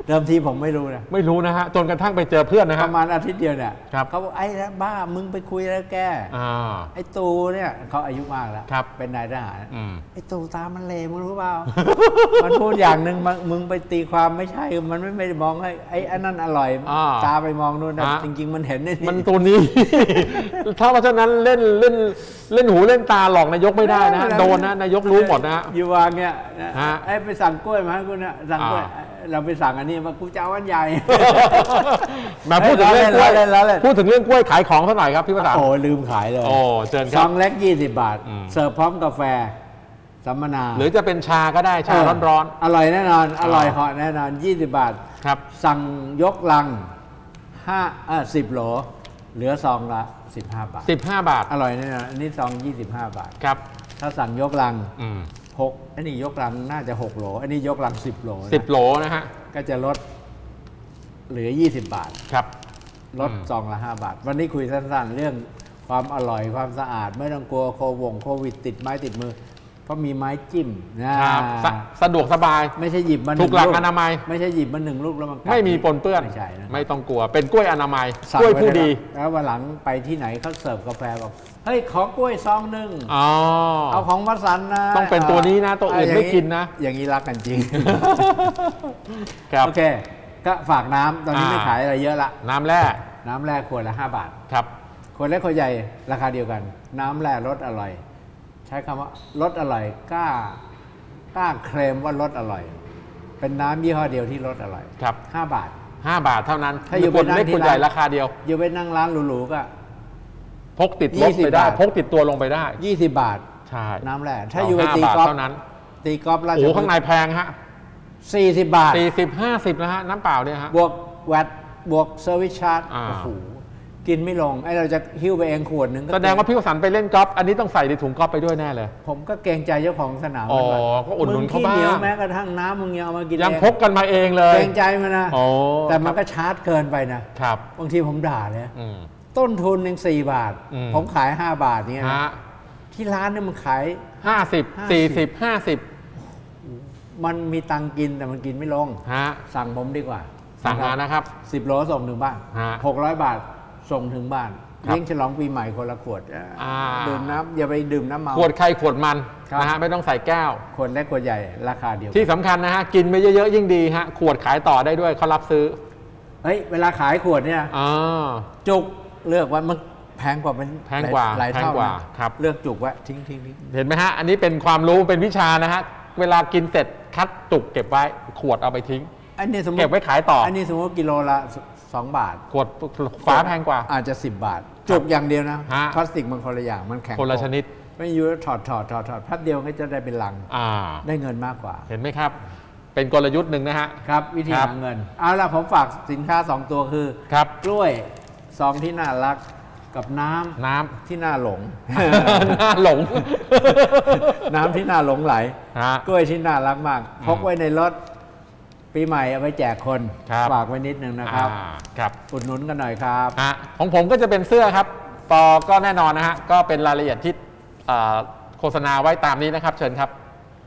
เดิมทีผมไม่รู้นะไม่รู้นะฮะจนกระทั่งไปเจอเพื่อนนะฮะประมาณอาทิตย์เดียวเนี่ยครับเขาบอกไอ้นะบ้ามึงไปคุยแล้วแกไอ้ตูเนี่ยเขาอายุมากแล้วเป็นนายทหารไอ้ตูตามันเลวมึงรู้เปล่า มันพูดอย่างหนึ่งมึงไปตีความไม่ใช่มันไม่ไม่ได้มองให้ไอ้อันนั้นอร่อยตาไปมองนู่นนะจริงๆมันเห็นนี่มันตัวนี้ ถ้าเพราะฉะนั้นเล่นเล่นเล่นหูเล่นตาหลอกนายกไม่ได้นะโดนนะนายกรู้หมดนะอยู่วางเนี่ยไอ้ไปสั่งกล้วยมาให้กูเนี่ยสั่งกล้วยเราไปสั่งอันนี้มากูจะเอาอันใหญ่มาพูดถึงเรื่องกล้วยพูดถึงเรื่องกล้วยขายของเท่าไหร่ครับพี่ประสานโอ้ลืมขายเลยโอ้เชิญครับซองเล็กยี่สิบบาทเสิร์ฟพร้อมกาแฟสัมมนาหรือจะเป็นชาก็ได้ชาร้อนๆอร่อยแน่นอนอร่อยเหาะแน่นอนยี่สิบบาทครับสั่งยกลังห้าอ่าสิบโหลเหลือซองละสิบห้าบาทสิบห้าบาทอร่อยแน่นอนอันนี้ซองยี่สิบห้าบาทครับถ้าสั่งยกลังหกอันนี้ยกลังน่าจะหกโหลอันนี้ยกลังสิบโหลสิบโหลนะฮะก็จะลดเหลือยี่สิบบาทครับลดซองละห้าบาทวันนี้คุยสั้นๆเรื่องความอร่อยความสะอาดไม่ต้องกลัวโควงโควิดติดไม้ติดมือเพราะมีไม้จิ้มนะสะดวกสบายไม่ใช่หยิบมาถูกหลักอนามัยไม่ใช่หยิบมาหนึ่งลูกแล้วมันไม่มีปนเปื้อนไม่ใช่นะไม่ต้องกลัวเป็นกล้วยอนามัยกล้วยผู้ดีแล้ววันหลังไปที่ไหนเขาเสิร์ฟกาแฟบอกเฮ้ยขอกล้วยซองหนึ่งอ๋อเอาของวสันต์นะต้องเป็นตัวนี้นะตัวอื่นไม่กินนะอย่างนี้รักกันจริงครับโอเคก็ฝากน้ำตอนนี้ไม่ขายอะไรเยอะละน้ำแร่น้ำแร่ขวดละห้าบาทครับขวดเล็กขวดใหญ่ราคาเดียวกันน้ำแร่รสอร่อยใช้คำว่ารสอร่อยกล้ากล้าเคลมว่ารสอร่อยเป็นน้ำยี่ห้อเดียวที่รสอร่อยครับห้าบาทห้าบาทเท่านั้นถ้าอยู่เป็นเล็กขวดใหญ่ราคาเดียวอยู่ไปนั่งร้านหรูๆก็พกติดรถไปได้พกติดตัวลงไปได้ยี่สิบบาทใช่น้ำแร่ถ้าอยู่ไปตีกอล์ฟเท่านั้นตีกอล์ฟราชพฤกษ์โอ้ข้างในแพงฮะสี่สิบบาทสี่สิบห้าสิบนะฮะน้ำเปล่าเนี่ยฮะบวกแวตบวกเซอร์วิสชาร์จโอ้โหกินไม่ลงไอ้เราจะหิ้วไปเองขวดนึงแสดงว่าพี่วสันต์ไปเล่นกอล์ฟอันนี้ต้องใส่ในถุงกอล์ฟไปด้วยแน่เลยผมก็เกรงใจเจ้าของสนามอ๋อก็อุดหนุนเขาบ้างมึงขี้เหนียวแม้กระทั่งน้ำมึงยังเอามากินยังพกกันมาเองเลยเกรงใจมันนะแต่มันก็ชาร์จเกินไปนะครับบางทีผมด่าเลยต้นทุนหนึ่งสี่บาทผมขายห้าบาทเนี่ยนะที่ร้านเนี่ยมันขายห้าสิบสี่สิบห้าสิบมันมีตังกินแต่มันกินไม่ลงสั่งผมดีกว่าสั่งมานะครับสิบโลส่งถึงบ้านหกร้อยบาทส่งถึงบ้านเลี้ยงฉลองปีใหม่คนละขวดดื่มน้ำอย่าไปดื่มน้ำเมาขวดใครขวดมันนะฮะไม่ต้องใส่แก้วขวดเล็กขวดใหญ่ราคาเดียวที่สำคัญนะฮะกินไม่เยอะๆยิ่งดีฮะขวดขายต่อได้ด้วยเขารับซื้อเฮ้ยเวลาขายขวดเนี่ยจุกเลือกว่ามันแพงกว่าเป็นแพงกว่าหลายเท่าครับเลือกจุกไว้ทิ้งทิ้งเห็นไหมฮะอันนี้เป็นความรู้เป็นวิชานะฮะเวลากินเสร็จคัดจุกเก็บไว้ขวดเอาไปทิ้งอันนี้สมมติเก็บไว้ขายต่ออันนี้สมมติกิโลละสองบาทขวดฟ้าแพงกว่าอาจจะสิบบาทจุกอย่างเดียวนะพลาสติกมันคนละอย่างมันแข็งคนละชนิดไม่ยูถอดถอดถอดถอดพัดเดียวก็จะได้เป็นลังได้เงินมากกว่าเห็นไหมครับเป็นกลยุทธ์หนึ่งนะฮะครับวิธีหาเงินเอาล่ะผมฝากสินค้าสองตัวคือครับกล้วยซองที่น่ารักกับน้ำน้ำที่น่าหลงน่าหลงน้ำที่น่าหลงไหลกล้วยที่น่ารักมากพกไว้ในรถปีใหม่เอาไปแจกคนฝากไว้นิดนึงนะครับครับอุดหนุนกันหน่อยครับของผมก็จะเป็นเสื้อครับปอก็แน่นอนนะฮะก็เป็นรายละเอียดที่โฆษณาไว้ตามนี้นะครับเชิญครับ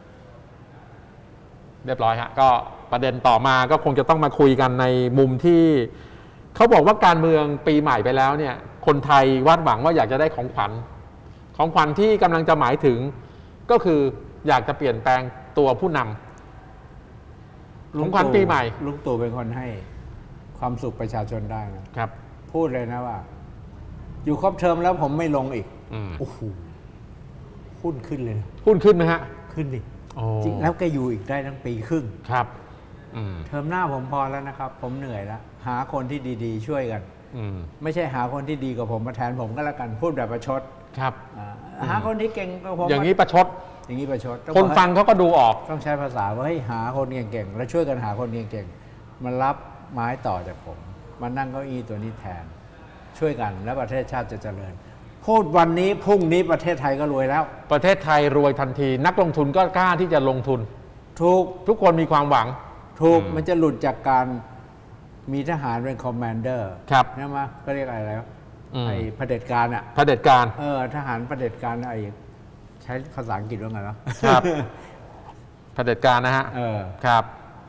เรียบร้อยฮะก็ประเด็นต่อมาก็คงจะต้องมาคุยกันในมุมที่เขาบอกว่าการเมืองปีใหม่ไปแล้วเนี่ยคนไทยวาดหวังว่าอยากจะได้ของขวัญของขวัญที่กำลังจะหมายถึงก็คืออยากจะเปลี่ยนแปลงตัวผู้นำของขวัญปีใหม่ลุงตู่เป็นคนให้ความสุขประชาชนได้นะครับพูดเลยนะว่าอยู่ครบเทอมแล้วผมไม่ลงอีกโอ้โหหุ้นขึ้นเลยหุ้นขึ้นไหมฮะขึ้นดิจริงแล้วแกอยู่อีกได้ทั้งปีครึ่งครับเทอมหน้าผมพอแล้วนะครับผมเหนื่อยแล้วหาคนที่ดีๆช่วยกันไม่ใช่หาคนที่ดีกว่าผมมาแทนผมก็แล้วกันพูดแบบประชดครับหาคนที่เก่งกว่าผมอย่างนี้ประชดอย่างนี้ประชดคนฟังเขาก็ดูออกต้องใช้ภาษาว่าให้หาคนเก่งๆแล้วช่วยกันหาคนเก่งๆมันรับไม้ต่อจากผมมันนั่งเก้าอี้ตัวนี้แทนช่วยกันแล้วประเทศชาติจะเจริญพูดวันนี้พรุ่งนี้ประเทศไทยก็รวยแล้วประเทศไทยรวยทันทีนักลงทุนก็กล้าที่จะลงทุนถูกทุกคนมีความหวังถูกมันจะหลุดจากการมีทหารเป็นคอมมานเดอร์ครับใช่ไหมก็เรียกอะไรแล้วไอ้เผด็จการอ่ะเผด็จการเออทหารเผด็จการไอ้ใช้ภาษาอังกฤษว่าไงเนาะครับเผด็จการนะฮะเออครับ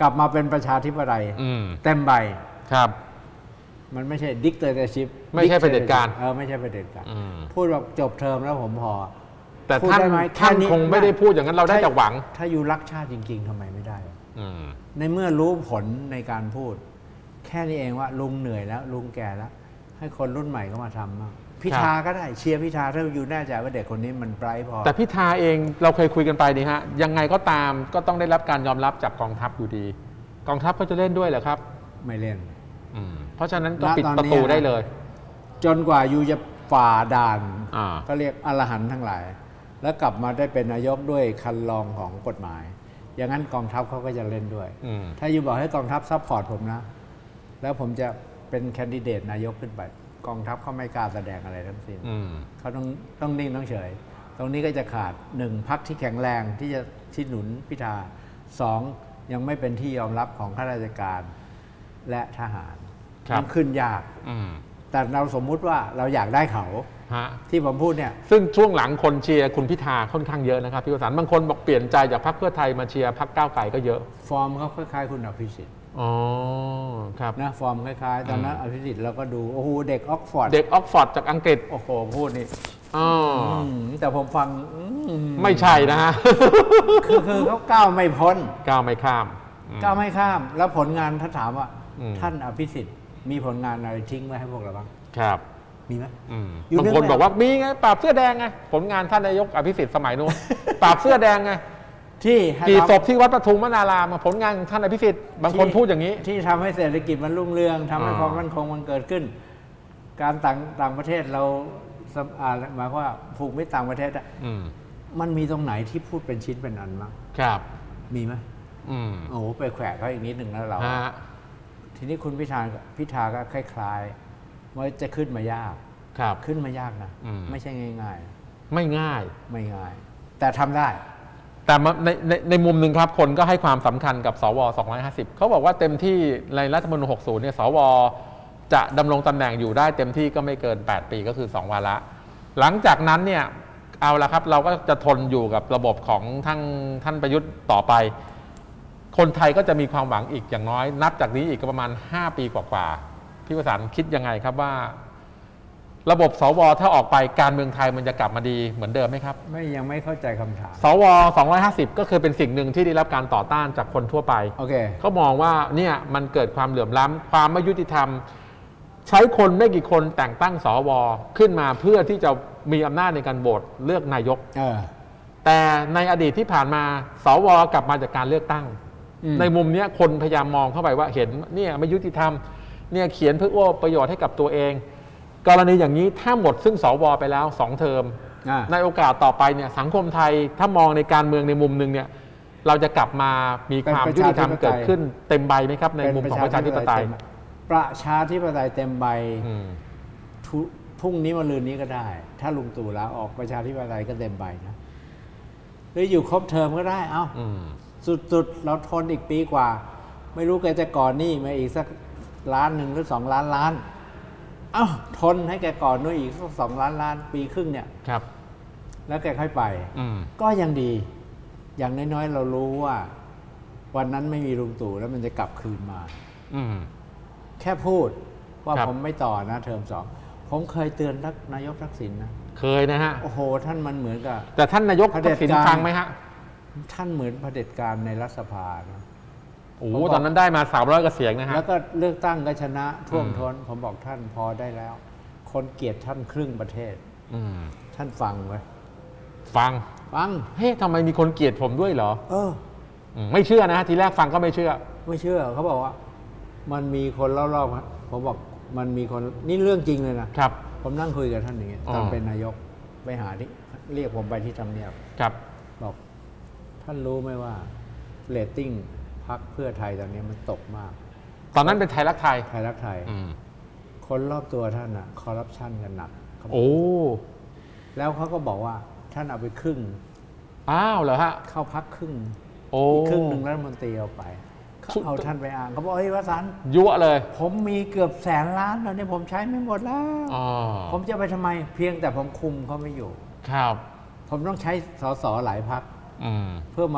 กลับมาเป็นประชาธิปไตยเต็มใบครับมันไม่ใช่ดิกเตอร์ชิพไม่ใช่เผด็จการเออไม่ใช่เผด็จการพูดแบบจบเทอมแล้วผมพอแต่ท่านท่านคงไม่ได้พูดอย่างนั้นเราได้แต่หวังถ้าอยู่รักชาติจริงๆทำไมไม่ได้ในเมื่อรู้ผลในการพูดแค่นี้เองว่าลุงเหนื่อยแล้วลุงแก่แล้วให้คนรุ่นใหม่เข้ามาทำบ้างพิธาก็ได้เชียร์พิธาถ้าอยู่แน่ใจว่าเด็กคนนี้มันไบรท์พอแต่พิธาเองเราเคยคุยกันไปนี่ฮะยังไงก็ตามก็ต้องได้รับการยอมรับจากกองทัพอยู่ดีกองทัพเขาจะเล่นด้วยเหรอครับไม่เล่นเพราะฉะนั้นก็ปิดประตูได้เลยจนกว่าอยู่จะฝ่าด่านก็เรียกอรหันต์ทั้งหลายแล้วกลับมาได้เป็นนายกด้วยคันลองของกฎหมายอย่างนั้นกองทัพเขาก็จะเล่นด้วยถ้าอยู่บอกให้กองทัพซัพพอร์ตผมนะแล้วผมจะเป็นแคนดิเดตนายกขึ้นไปกองทัพเขาไม่กล้าแสดงอะไรทั้งสิ้นเขาต้องต้องนิ่งต้องเฉยตรงนี้ก็จะขาดหนึ่งพรรคที่แข็งแรงที่จะที่หนุนพิธาสองยังไม่เป็นที่ยอมรับของข้าราชการและทหารมันขึ้นยากแต่เราสมมุติว่าเราอยากได้เขาที่ผมพูดเนี่ยซึ่งช่วงหลังคนเชียร์คุณพิธาค่อนข้างเยอะนะครับพี่วสันต์บางคนบอกเปลี่ยนใจจากพรรคเพื่อไทยมาเชียร์พรรคก้าวไกลก็เยอะฟอร์มเขาคล้ายๆคุณอภิสิทธิ์อ๋อครับนะฟอร์มคล้ายๆตอนนั้นอภิสิทธิ์เราก็ดูโอ้โหเด็กออกฟอร์ดเด็กออกฟอร์ดจากอังกฤษโอ้โหพูดนี่แต่ผมฟังไม่ใช่นะฮะคือคือเขาก้าวไม่พ้นก้าวไม่ข้ามก้าวไม่ข้ามแล้วผลงานถ้าถามว่าท่านอภิสิทธิ์มีผลงานอะไรทิ้งไว้ให้พวกเราบ้างครับมีไหมบางคนบอกว่ามีไงปราบเสื้อแดงไงผลงานท่านนายกอภิสิทธิ์สมัยนู้นปราบเสื้อแดงไงที่กี่ศพที่วัดปทุมวนารามผลงานท่านอภิสิทธิ์บางคนพูดอย่างนี้ที่ทำให้เศรษฐกิจมันรุ่งเรืองทำให้ความมั่นคงมันเกิดขึ้นการต่างต่างประเทศเราหมายว่าผูกมิตรต่างประเทศอ่ะมันมีตรงไหนที่พูดเป็นชิ้นเป็นอันมั้งครับมีไหมโอ้โหไปแขวะเขาอีกนิดหนึ่งแล้วเราทีนี้คุณพิธาพิธาก็คล้ายๆว่าจะขึ้นมายากขึ้นมายากนะไม่ใช่ง่ายๆไม่ง่ายไม่ง่ายแต่ทำได้แต่ในในในมุมหนึ่งครับคนก็ให้ความสำคัญกับสวสองร้อยห้าสิบเขาบอกว่าเต็มที่ในรัฐธรรมนูญหกสิบเนี่ยสวจะดำรงตำแหน่งอยู่ได้เต็มที่ก็ไม่เกินแปดปีก็คือสองวาระหลังจากนั้นเนี่ยเอาละครับเราก็จะทนอยู่กับระบบของทั้งท่านประยุทธ์ต่อไปคนไทยก็จะมีความหวังอีกอย่างน้อยนับจากนี้อีกประมาณห้าปีกว่าๆพี่ประสานคิดยังไงครับว่าระบบสวถ้าออกไปการเมืองไทยมันจะกลับมาดีเหมือนเดิมไหมครับไม่ยังไม่เข้าใจคำถามสวสองร้อยห้าสิบก็คือเป็นสิ่งหนึ่งที่ได้รับการต่อต้านจากคนทั่วไปโอเคเขามองว่าเนี่ยมันเกิดความเหลื่อมล้ำความไม่ยุติธรรมใช้คนไม่กี่คนแต่งตั้งสวขึ้นมาเพื่อที่จะมีอำนาจในการโหวตเลือกนายกแต่ในอดีตที่ผ่านมาสวกลับมาจากการเลือกตั้งในมุมนี้คนพยายามมองเข้าไปว่าเห็นเนี่ยไม่ยุติธรรมเนี่ยเขียนเพื่ออ้วประโยชน์ให้กับตัวเองกรณีอย่างนี้ถ้าหมดซึ่งสวไปแล้วสองเทอมในโอกาสต่อไปเนี่ยสังคมไทยถ้ามองในการเมืองในมุมหนึ่งเนี่ยเราจะกลับมามีความยุติธรรมเกิดขึ้นเต็มใบไหมครับในมุมของประชาธิปไตยประชาธิปไตยเต็มใบพรุ่งนี้มะรืนนี้ก็ได้ถ้าลุงตู่ลาออกประชาธิปไตยก็เต็มใบนะหรืออยู่ครบเทอมก็ได้เอ้าสุดๆเราทนอีกปีกว่าไม่รู้แกจะก่อนหนี้มาอีกสักล้านหนึ่งหรือสองล้านล้านเอ้าทนให้แกก่อนด้วยอีกสักสองล้านล้านปีครึ่งเนี่ยครับแล้วแกค่อยไปก็ยังดีอย่างน้อยๆเรารู้ว่าวันนั้นไม่มีลุงตู่แล้วมันจะกลับคืนมาแค่พูดว่าผมไม่ต่อนะเทอมสองผมเคยเตือนนายกทักษิณนะเคยนะฮะโอ้โหท่านมันเหมือนกับแต่ท่านนายกทักษิณฟังไหมฮะท่านเหมือนเผด็จการในรัฐสภานะโอ้ตอนนั้นได้มาสามร้อยกว่าเสียงนะฮะแล้วก็เลือกตั้งก็ชนะท่วมท้นผมบอกท่านพอได้แล้วคนเกลียดท่านครึ่งประเทศท่านฟังไว้ฟังฟังเฮ้ยทำไมมีคนเกลียดผมด้วยเหรอเออไม่เชื่อนะทีแรกฟังก็ไม่เชื่อไม่เชื่อเขาบอกว่ามันมีคนเล่าๆผมบอกมันมีคนนี่เรื่องจริงเลยนะครับผมนั่งคุยกับท่านอย่างเงี้ยตอนเป็นนายกไปหาที่เรียกผมไปที่ทำเนียบครับบอกท่านรู้ไหมว่าเรตติ้งพรรคเพื่อไทยตอนนี้มันตกมากตอนนั้นเป็นไทยรักไทยไทยรักไทยคนรอบตัวท่านอะคอร์รัปชันกันหนักโอ้แล้วเขาก็บอกว่าท่านเอาไปครึ่งอ้าวเหรอฮะเข้าพรรคครึ่งโอ้ครึ่งหนึ่งรัฐมนตรีเอาไปเอาท่านไปอ่านเขาบอกเฮ้ยวสันต์ยั่วเลยผมมีเกือบแสนล้านตอนนี้ผมใช้ไม่หมดแล้วผมจะไปทำไมเพียงแต่ผมคุมเขาไม่อยู่ครับผมต้องใช้สสหลายพรรคเพื่อมา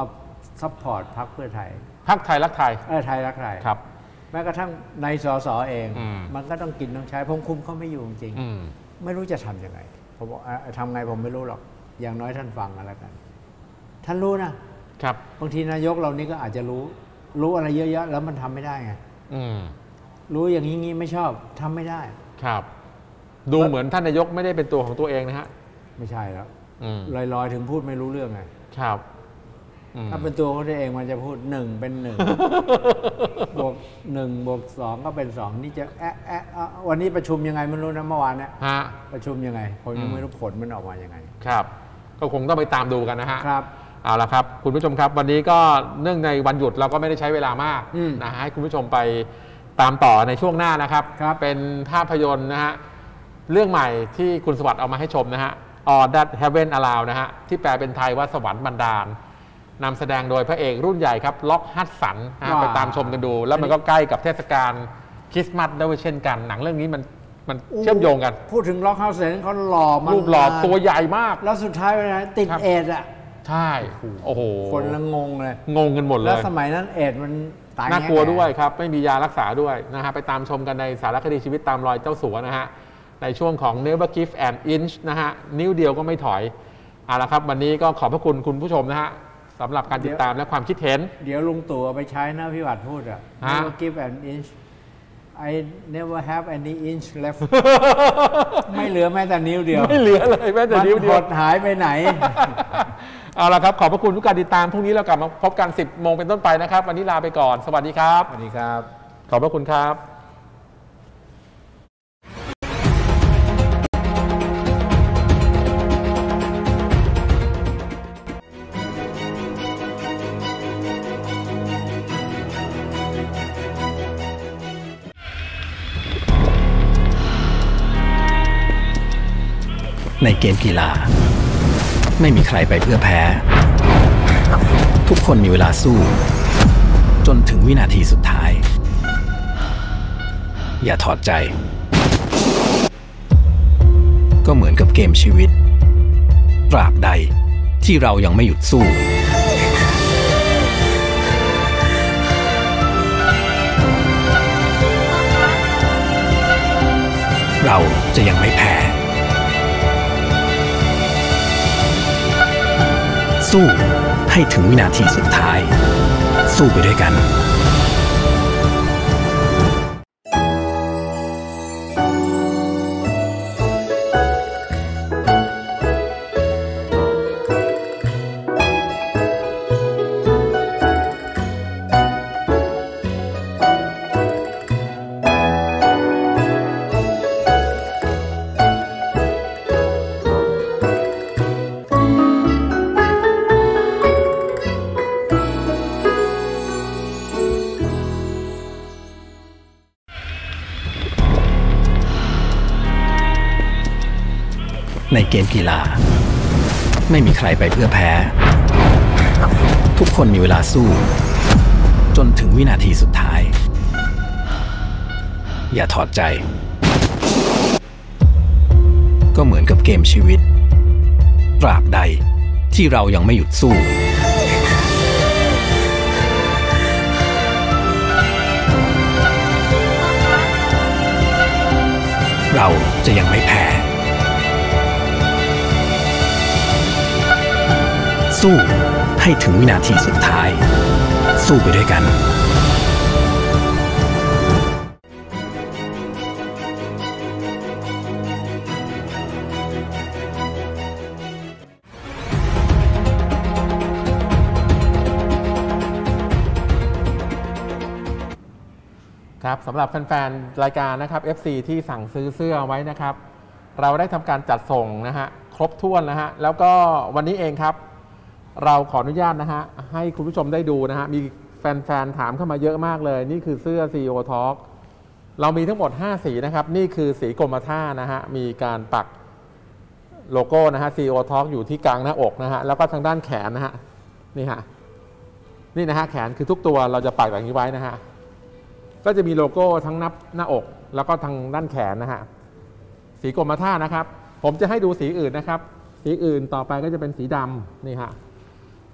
ซัพพอร์ตพรรคเพื่อไทยพรรคไทยรักไทยเออไทยรักไทยครับแม้กระทั่งในสสเองมันก็ต้องกินต้องใช้ผมคุมเขาไม่อยู่จริงไม่รู้จะทำยังไงผมบอกทำไงผมไม่รู้หรอกอย่างน้อยท่านฟังกันแล้วกันท่านรู้นะครับบางทีนายกเรานี่ก็อาจจะรู้รู้อะไรเยอะๆแล้วมันทำไม่ได้ไงรู้อย่างนี้งี้ไม่ชอบทำไม่ได้ครับดูเหมือนท่านนายกไม่ได้เป็นตัวของตัวเองนะฮะไม่ใช่แล้วลอยๆถึงพูดไม่รู้เรื่องไงครับถ้าเป็นตัวเขาเองมันจะพูดหนึ่งเป็นหนึ่งบวกหนึ่งบวกสองก็เป็นสองนี่จะแอะแอะวันนี้ประชุมยังไงไม่รู้นะเมื่อวานเนี่ยประชุมยังไงผมยังไม่รู้ผลมันออกมายังไงครับก็คงต้องไปตามดูกันนะฮะครับเอาละครับคุณผู้ชมครับวันนี้ก็เนื่องในวันหยุดเราก็ไม่ได้ใช้เวลามากนะฮะให้คุณผู้ชมไปตามต่อในช่วงหน้านะครับเป็นภาพยนตร์นะฮะเรื่องใหม่ที่คุณสวัสดิ์เอามาให้ชมนะฮะ All That Heaven Allow นะฮะที่แปลเป็นไทยว่าสวรรค์บันดาลนำแสดงโดยพระเอกรุ่นใหญ่ครับล็อกฮัดสันไปตามชมกันดูแล้วมันก็ใกล้กับเทศกาลคริสต์มาสด้วยเช่นกันหนังเรื่องนี้มันมันเชื่อมโยงกันพูดถึงล็อกฮัดสันเขาหล่อมากรูปหล่อตัวใหญ่มากแล้วสุดท้ายเป็นไงติดเอดอ่ะใช่โอ้โหคนละงงเลยงงกันหมดเลยแล้วสมัยนั้นเอดมันตายน่ากลัวด้วยครับไม่มียารักษาด้วยนะฮะไปตามชมกันในสารคดีชีวิตตามรอยเจ้าสัวนะฮะในช่วงของ Never Give an Inch นะฮะนิ้วเดียวก็ไม่ถอยเอาละครับวันนี้ก็ขอบพระคุณคุณผู้ชมนะฮะสำหรับการติดตามและความคิดเห็นเดี๋ยวลุงตู่เอาไปใช้นะพี่วัดพูดอ่ะ Never give an inch I never have any inch left ไม่เหลือแม้แต่นิ้วเดียวไม่เหลือเลยแม้แต่นิ้วเดียวหดหายไปไหนเอาละครับขอบพระคุณทุกการติดตามพรุ่งนี้เรากลับมาพบกันสิบโมงเป็นต้นไปนะครับวันนี้ลาไปก่อนสวัสดีครับสวัสดีครับขอบพระคุณครับในเกมกีฬาไม่มีใครไปเพื่อแพ้ทุกคนมีเวลาสู้จนถึงวินาทีสุดท้ายอย่าถอดใจก็เหมือนกับเกมชีวิตตราบใดที่เรายังไม่หยุดสู้เราจะยังไม่แพ้สู้ให้ถึงวินาทีสุดท้ายสู้ไปด้วยกันในเกมกีฬาไม่มีใครไปเพื่อแพ้ทุกคนมีเวลาสู้จนถึงวินาทีสุดท้ายอย่าถอดใจก็เหมือนกับเกมชีวิตตราบใดที่เรายังไม่หยุดสู้เราจะยังไม่แพ้สู้ให้ถึงวินาทีสุดท้ายสู้ไปด้วยกันครับสำหรับแฟนๆรายการนะครับ เอฟ ซี ที่สั่งซื้อเสื้อไว้นะครับเราได้ทำการจัดส่งนะฮะครบถ้วนนะฮะแล้วก็วันนี้เองครับเราขออนุญาตนะฮะให้คุณผู้ชมได้ดูนะฮะมีแฟนๆถามเข้ามาเยอะมากเลยนี่คือเสื้อ ซี อี โอ Talk เรามีทั้งหมดห้าสีนะครับนี่คือสีกรมท่านะฮะมีการปักโลโก้นะฮะ ซี อี โอ Talk อยู่ที่กลางหน้าอกนะฮะแล้วก็ทางด้านแขนนะฮะนี่ฮะนี่นะฮะแขนคือทุกตัวเราจะปักอย่างนี้ไว้นะฮะก็จะมีโลโก้ทั้งนับหน้าอกแล้วก็ทางด้านแขนนะฮะสีกรมท่านะครับผมจะให้ดูสีอื่นนะครับสีอื่นต่อไปก็จะเป็นสีดำนี่ฮะ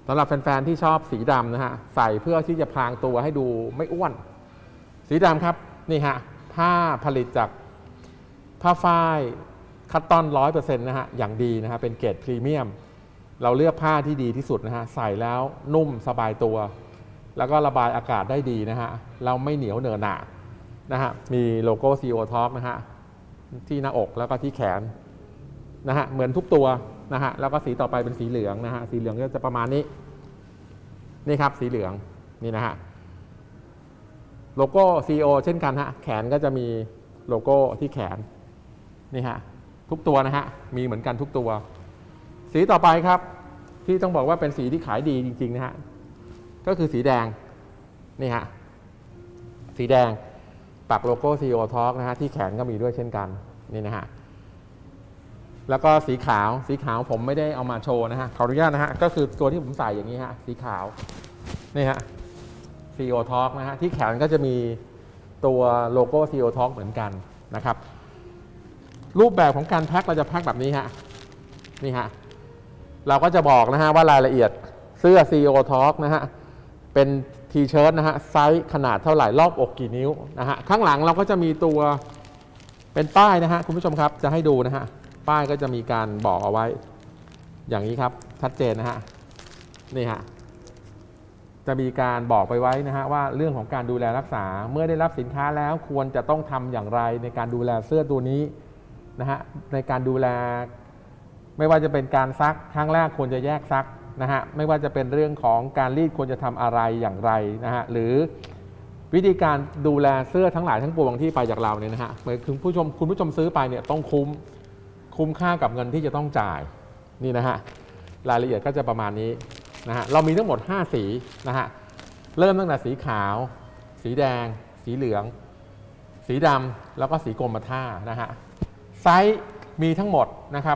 สำหรับแฟนๆที่ชอบสีดำนะฮะใส่เพื่อที่จะพรางตัวให้ดูไม่อ้วนสีดำครับนี่ฮะผ้าผลิตจากผ้าฝ้ายคัตตอนร้อยเปอร์เซ็นต์นะฮะอย่างดีนะฮะเป็นเกรดพรีเมียมเราเลือกผ้าที่ดีที่สุดนะฮะใส่แล้วนุ่มสบายตัวแล้วก็ระบายอากาศได้ดีนะฮะเราไม่เหนียวเหนอะหนะนะฮะมีโลโก้ ซี อี โอ Talk นะฮะที่หน้าอกแล้วก็ที่แขนนะฮะเหมือนทุกตัวนะฮะแล้วก็สีต่อไปเป็นสีเหลืองนะฮะสีเหลืองก็จะประมาณนี้นี่ครับสีเหลืองนี่นะฮะโลโก้ ซี อี โอ เช่นกันฮะแขนก็จะมีโลโก้ที่แขนนี่ฮะทุกตัวนะฮะมีเหมือนกันทุกตัวสีต่อไปครับที่ต้องบอกว่าเป็นสีที่ขายดีจริงๆนะฮะก็คือสีแดงนี่ฮะสีแดงปักโลโก้ ซี อี โอ Talk นะฮะที่แขนก็มีด้วยเช่นกันนี่นะฮะแล้วก็สีขาวสีขาวผมไม่ได้เอามาโชว์นะฮะขออนุญาตนะฮะก็คือตัวที่ผมใส่อย่างนี้ฮะสีขาวนี่ฮะ ซี อี โอ Talk นะฮะที่แขนก็จะมีตัวโลโก้ ซี อี โอ Talk เหมือนกันนะครับรูปแบบของการแพ็คเราจะแพ็คแบบนี้ฮะนี่ฮะเราก็จะบอกนะฮะว่ารายละเอียดเสื้อ ซี อี โอ Talk นะฮะเป็นทีเชิ้ตนะฮะไซส์ขนาดเท่าไหร่รอบอกกี่นิ้วนะฮะข้างหลังเราก็จะมีตัวเป็นป้ายนะฮะคุณผู้ชมครับจะให้ดูนะฮะป้ายก็จะมีการบอกเอาไว้อย่างนี้ครับชัดเจนนะฮะนี่ฮะจะมีการบอกไปไว้นะฮะว่าเรื่องของการดูแลรักษาเมื่อได้รับสินค้าแล้วควรจะต้องทำอย่างไรในการดูแลเสื้อตัวนี้นะฮะในการดูแลไม่ว่าจะเป็นการซักครั้งแรกควรจะแยกซักนะฮะไม่ว่าจะเป็นเรื่องของการรีดควรจะทำอะไรอย่างไรนะฮะหรือวิธีการดูแลเสื้อทั้งหลายทั้งปวงที่ไปจากเราเนี่ยนะฮะเมื่อคุณผู้ชมคุณผู้ชมซื้อไปเนี่ยต้องคุ้มคุ้มค่ากับเงินที่จะต้องจ่ายนี่นะฮะรายละเอียดก็จะประมาณนี้นะฮะเรามีทั้งหมดห้าสีนะฮะเริ่มตั้งแต่สีขาวสีแดงสีเหลืองสีดำแล้วก็สีกรมท่านะฮะไซส์มีทั้งหมดนะครับ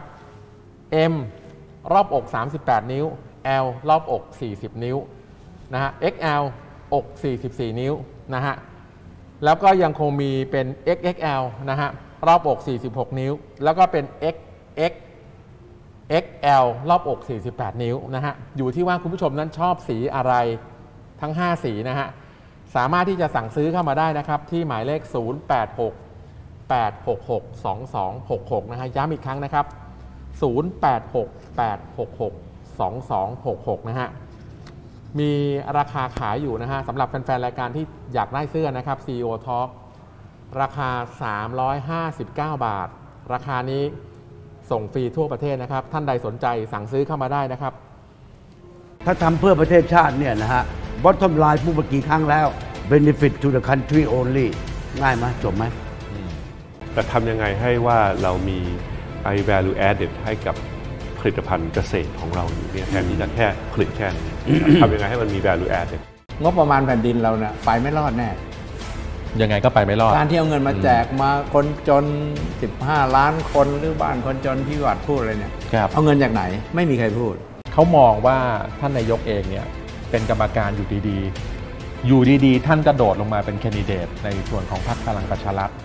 M รอบอกสามสิบแปดนิ้ว L รอบอกสี่สิบนิ้วนะฮะ เอ็กซ์ แอล อกสี่สิบสี่นิ้วนะฮะแล้วก็ยังคงมีเป็น เอ็กซ์ เอ็กซ์ แอล นะฮะรอบอกสี่สิบหกนิ้วแล้วก็เป็น เอ็กซ์ เอ็กซ์ เอ็กซ์ แอล รอบอกสี่สิบแปดนิ้วนะฮะอยู่ที่ว่าคุณผู้ชมนั้นชอบสีอะไรทั้งห้าสีนะฮะสามารถที่จะสั่งซื้อเข้ามาได้นะครับที่หมายเลขศูนย์ แปด หก แปด หก หก สอง สอง หก หกนะฮะย้ำอีกครั้งนะครับศูนย์ แปด หก แปด หก หก สอง สอง หก หกนะฮะมีราคาขายอยู่นะฮะสำหรับแฟนๆรายการที่อยากได้เสื้อนะครับ ซี อี โอ Talk ราคาสามร้อยห้าสิบเก้าบาทราคานี้ส่งฟรีทั่วประเทศนะครับท่านใดสนใจสั่งซื้อเข้ามาได้นะครับถ้าทำเพื่อประเทศชาติเนี่ยนะฮะ bottom line พูดมากี่ครั้งแล้ว benefit to the country only ง่ายไหมจบไหมแต่ทำยังไงให้ว่าเรามี I value added ให้กับผลิตภัณฑ์เกษตรของเราอยู่เนี่ยแทนที่จะแค่ผลิตแค่นี้ทำยังไงให้มันมี value added งบประมาณแผ่นดินเราเนี่ยไปไม่รอดแน่ยังไงก็ไปไม่รอดการที่เอาเงินมาแจกมาคนจนสิบห้าล้านคนหรือบ้านคนจนที่วัดพูดอะไรเนี่ยเอาเงินจากไหนไม่มีใครพูดเขามองว่าท่านนายกเองเนี่ยเป็นกรรมการอยู่ดีๆอยู่ดีๆท่านกระโดดลงมาเป็นแคนดิเดตในส่วนของพรรคพลังประชารัฐ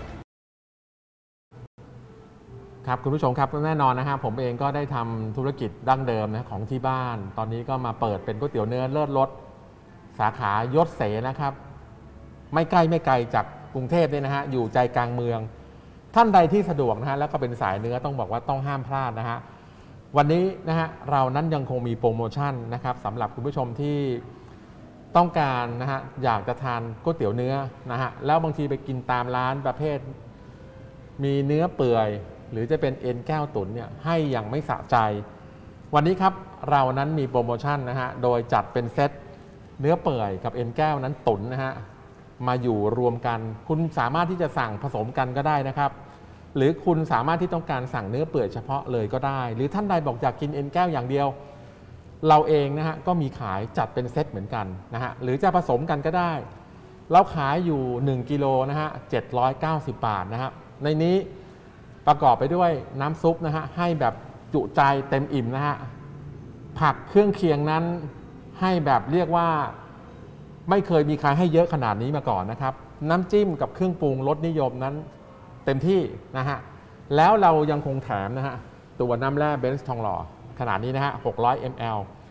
ครับคุณผู้ชมครับแน่นอนนะฮะผมเองก็ได้ทำธุรกิจดั้งเดิมนะของที่บ้านตอนนี้ก็มาเปิดเป็นก๋วยเตี๋ยวเนื้อเลิศรสสาขายศเสนะครับไม่ใกล้ไม่ไกลจากกรุงเทพเนี่ยนะฮะอยู่ใจกลางเมืองท่านใดที่สะดวกนะฮะแล้วก็เป็นสายเนื้อต้องบอกว่าต้องห้ามพลาดนะฮะวันนี้นะฮะเรานั้นยังคงมีโปรโมชั่นนะครับสำหรับคุณผู้ชมที่ต้องการนะฮะอยากจะทานก๋วยเตี๋ยวเนื้อนะฮะแล้วบางทีไปกินตามร้านประเภทมีเนื้อเปื่อยหรือจะเป็นเอ็นแก้วตุ๋นเนี่ยให้อย่างไม่สะใจวันนี้ครับเรานั้นมีโปรโมชั่นนะฮะโดยจัดเป็นเซตเนื้อเปื่อยกับเอ็นแก้วนั้นตุ๋นนะฮะมาอยู่รวมกันคุณสามารถที่จะสั่งผสมกันก็ได้นะครับหรือคุณสามารถที่ต้องการสั่งเนื้อเปื่อยเฉพาะเลยก็ได้หรือท่านใดบอกอยากกินเอ็นแก้วอย่างเดียวเราเองนะฮะก็มีขายจัดเป็นเซตเหมือนกันนะฮะหรือจะผสมกันก็ได้เราขายอยู่หนึ่งกิโลนะฮะเจ็ดร้อยเก้าสิบบาทนะฮะในนี้ประกอบไปด้วยน้ำซุปนะฮะให้แบบจุใจเต็มอิ่มนะฮะผักเครื่องเคียงนั้นให้แบบเรียกว่าไม่เคยมีใครให้เยอะขนาดนี้มาก่อนนะครับน้ำจิ้มกับเครื่องปรุงรสนิยมนั้นเต็มที่นะฮะแล้วเรายังคงแถมนะฮะตัวน้ำแร่เบนซ์ทองหล่อขนาดนี้นะฮะหกร้อยมิลลิลิตร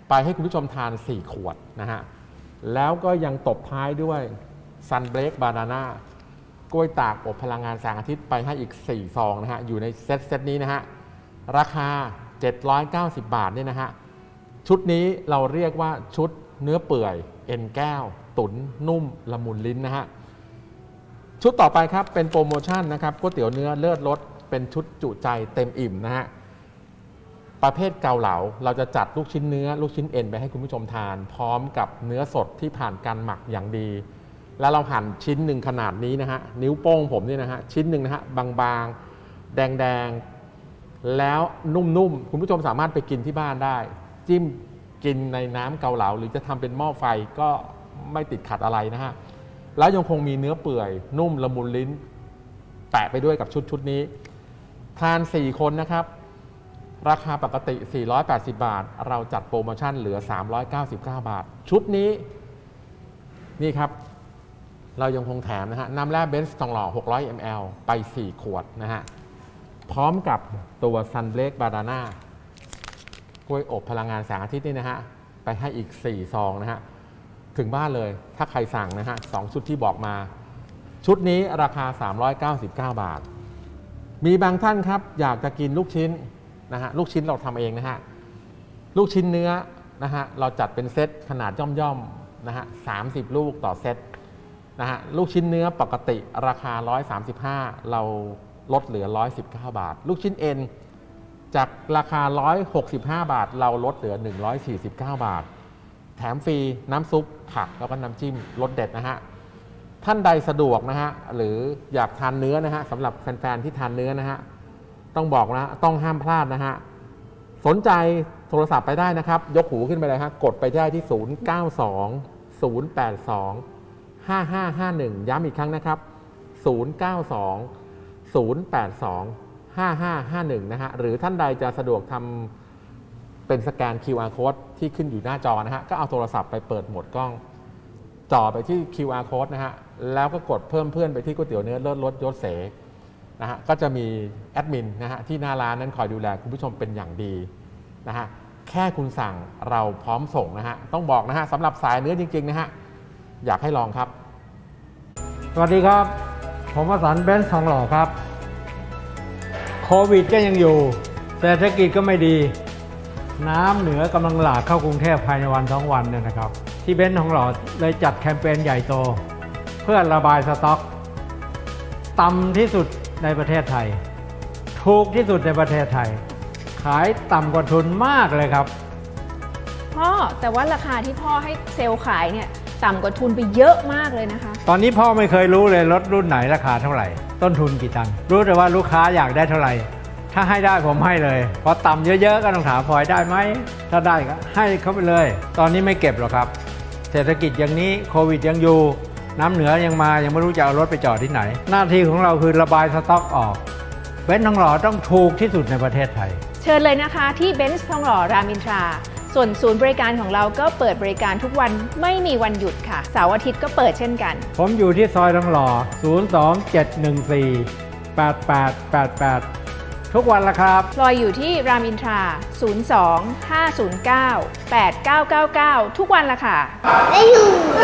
ไปให้คุณผู้ชมทานสี่ขวดนะฮะแล้วก็ยังตบท้ายด้วย Sunbreak Banana กล้วยตากอบพลังงานแสงอาทิตย์ไปให้อีกสี่ซองนะฮะอยู่ในเซตเซตนี้นะฮะราคาเจ็ดร้อยเก้าสิบบาทเนี่ยนะฮะชุดนี้เราเรียกว่าชุดเนื้อเปื่อยเอ็นแก้วตุ๋นนุ่มละมุนลิ้นนะฮะชุดต่อไปครับเป็นโปรโมชั่นนะครับก๋วยเตี๋ยวเนื้อเลิศรสเป็นชุดจุใจเต็มอิ่มนะฮะประเภทเกาเหลาเราจะจัดลูกชิ้นเนื้อลูกชิ้นเอ็นไปให้คุณผู้ชมทานพร้อมกับเนื้อสดที่ผ่านการหมักอย่างดีแล้วเราหั่นชิ้นหนึ่งขนาดนี้นะฮะนิ้วโป้งผมนี่นะฮะชิ้นหนึ่งนะฮะบางๆแดงๆแล้วนุ่มๆคุณผู้ชมสามารถไปกินที่บ้านได้จิ้มกินในน้ำเกาเหลาหรือจะทำเป็นหม้อไฟก็ไม่ติดขัดอะไรนะฮะแล้วยังคงมีเนื้อเปื่อยนุ่มละมุนลิ้นแปะไปด้วยกับชุดชุดนี้ทานสี่คนนะครับราคาปกติสี่ร้อยแปดสิบบาทเราจัดโปรโมชั่นเหลือสามร้อยเก้าสิบเก้าบาทชุดนี้นี่ครับเรายังคงแถมนะฮะน้ำแร่เบนซ์ทองหล่อหกร้อยมิลลิลิตร ไปสี่ขวดนะฮะพร้อมกับตัว Sunbreak Banana กล้วยอบพลังงานแสงอาทิตย์นี่นะฮะไปให้อีกสี่ซองนะฮะถึงบ้านเลยถ้าใครสั่งนะฮะสองชุดที่บอกมาชุดนี้ราคาสามร้อยเก้าสิบเก้าบาทมีบางท่านครับอยากจะกินลูกชิ้นนะฮะลูกชิ้นเราทำเองนะฮะลูกชิ้นเนื้อนะฮะเราจัดเป็นเซตขนาดย่อมๆนะฮะสามสิบลูกต่อเซตนะฮะลูกชิ้นเนื้อปกติราคาหนึ่งร้อยสามสิบห้าเราลดเหลือหนึ่งร้อยสิบเก้าบาทลูกชิ้นเอ็นจากราคาหนึ่งร้อยหกสิบห้าบาทเราลดเหลือหนึ่งร้อยสี่สิบเก้าบาทแถมฟรีน้ำซุปผักแล้วก็น้ำจิ้มรสเด็ดนะฮะท่านใดสะดวกนะฮะหรืออยากทานเนื้อนะฮะสำหรับแฟนๆที่ทานเนื้อนะฮะต้องบอกนะต้องห้ามพลาดนะฮะสนใจโทรศัพท์ไปได้นะครับยกหูขึ้นไปเลยฮะกดไปได้ที่ศูนย์ เก้า สอง ศูนย์ แปด สอง ห้า ห้า ห้า หนึ่งย้ำอีกครั้งนะครับศูนย์ เก้า สอง ศูนย์ แปด สอง ห้า ห้า ห้า หนึ่งนะฮะหรือท่านใดจะสะดวกทำเป็นสแกน คิว อาร์ Code ที่ขึ้นอยู่หน้าจอนะฮะก็เอาโทรศัพท์ไปเปิดโหมดกล้องจ่อไปที่ คิว อาร์ Code นะฮะแล้วก็กดเพิ่มเพื่อนไปที่ก๋วยเตี๋ยวเนื้อเลิศรสยศเสนะฮะก็จะมีแอดมินนะฮะที่หน้าร้านนั้นคอยดูแลคุณผู้ชมเป็นอย่างดีนะฮะแค่คุณสั่งเราพร้อมส่งนะฮะต้องบอกนะฮะสำหรับสายเนื้อจริงๆนะฮะอยากให้ลองครับสวัสดีครับผมวสันต์เบนซ์ทองหล่อครับโควิดก็ยังอยู่เศรษฐกิจก็ไม่ดีน้ำเหนือกำลังหลากเข้ากรุงเทพภายในวันสองวันเนี่ยนะครับที่เบนซ์ทองหล่อเลยจัดแคมเปญใหญ่โตเพื่อระบายสต็อกต่ำที่สุดในประเทศไทยถูกที่สุดในประเทศไทยขายต่ำกว่าทุนมากเลยครับพ่อแต่ว่าราคาที่พ่อให้เซลล์ขายเนี่ยต่ำกว่าทุนไปเยอะมากเลยนะคะตอนนี้พ่อไม่เคยรู้เลยรถรุ่นไหนราคาเท่าไหร่ต้นทุนกี่ตังค์รู้แต่ว่าลูกค้าอยากได้เท่าไหร่ถ้าให้ได้ผมให้เลยพอต่ำเยอะๆก็ต้องถามพลอยได้ไหมถ้าได้ก็ให้เขาไปเลยตอนนี้ไม่เก็บหรอกครับเศรษฐกิจอย่างนี้โควิดยังอยู่น้ำเหนือยังมายังไม่รู้จะเอารถไปจอดที่ไหนหน้าที่ของเราคือระบายสต็อกออกเบนซ์ทองหล่อต้องถูกที่สุดในประเทศไทยเชิญเลยนะคะที่เบนซ์ทองหล่อรามอินทราส่วนศูนย์บริการของเราก็เปิดบริการทุกวันไม่มีวันหยุดค่ะเสาร์อาทิตย์ก็เปิดเช่นกันผมอยู่ที่ซอยทองหล่อศูนย์ สอง เจ็ด หนึ่ง สี่ แปด แปด แปด แปดทุกวันละครับลอยอยู่ที่รามอินทราศูนย์ สอง ห้า ศูนย์ เก้า แปด เก้า เก้า เก้าทุกวันละค่ะได้อยู่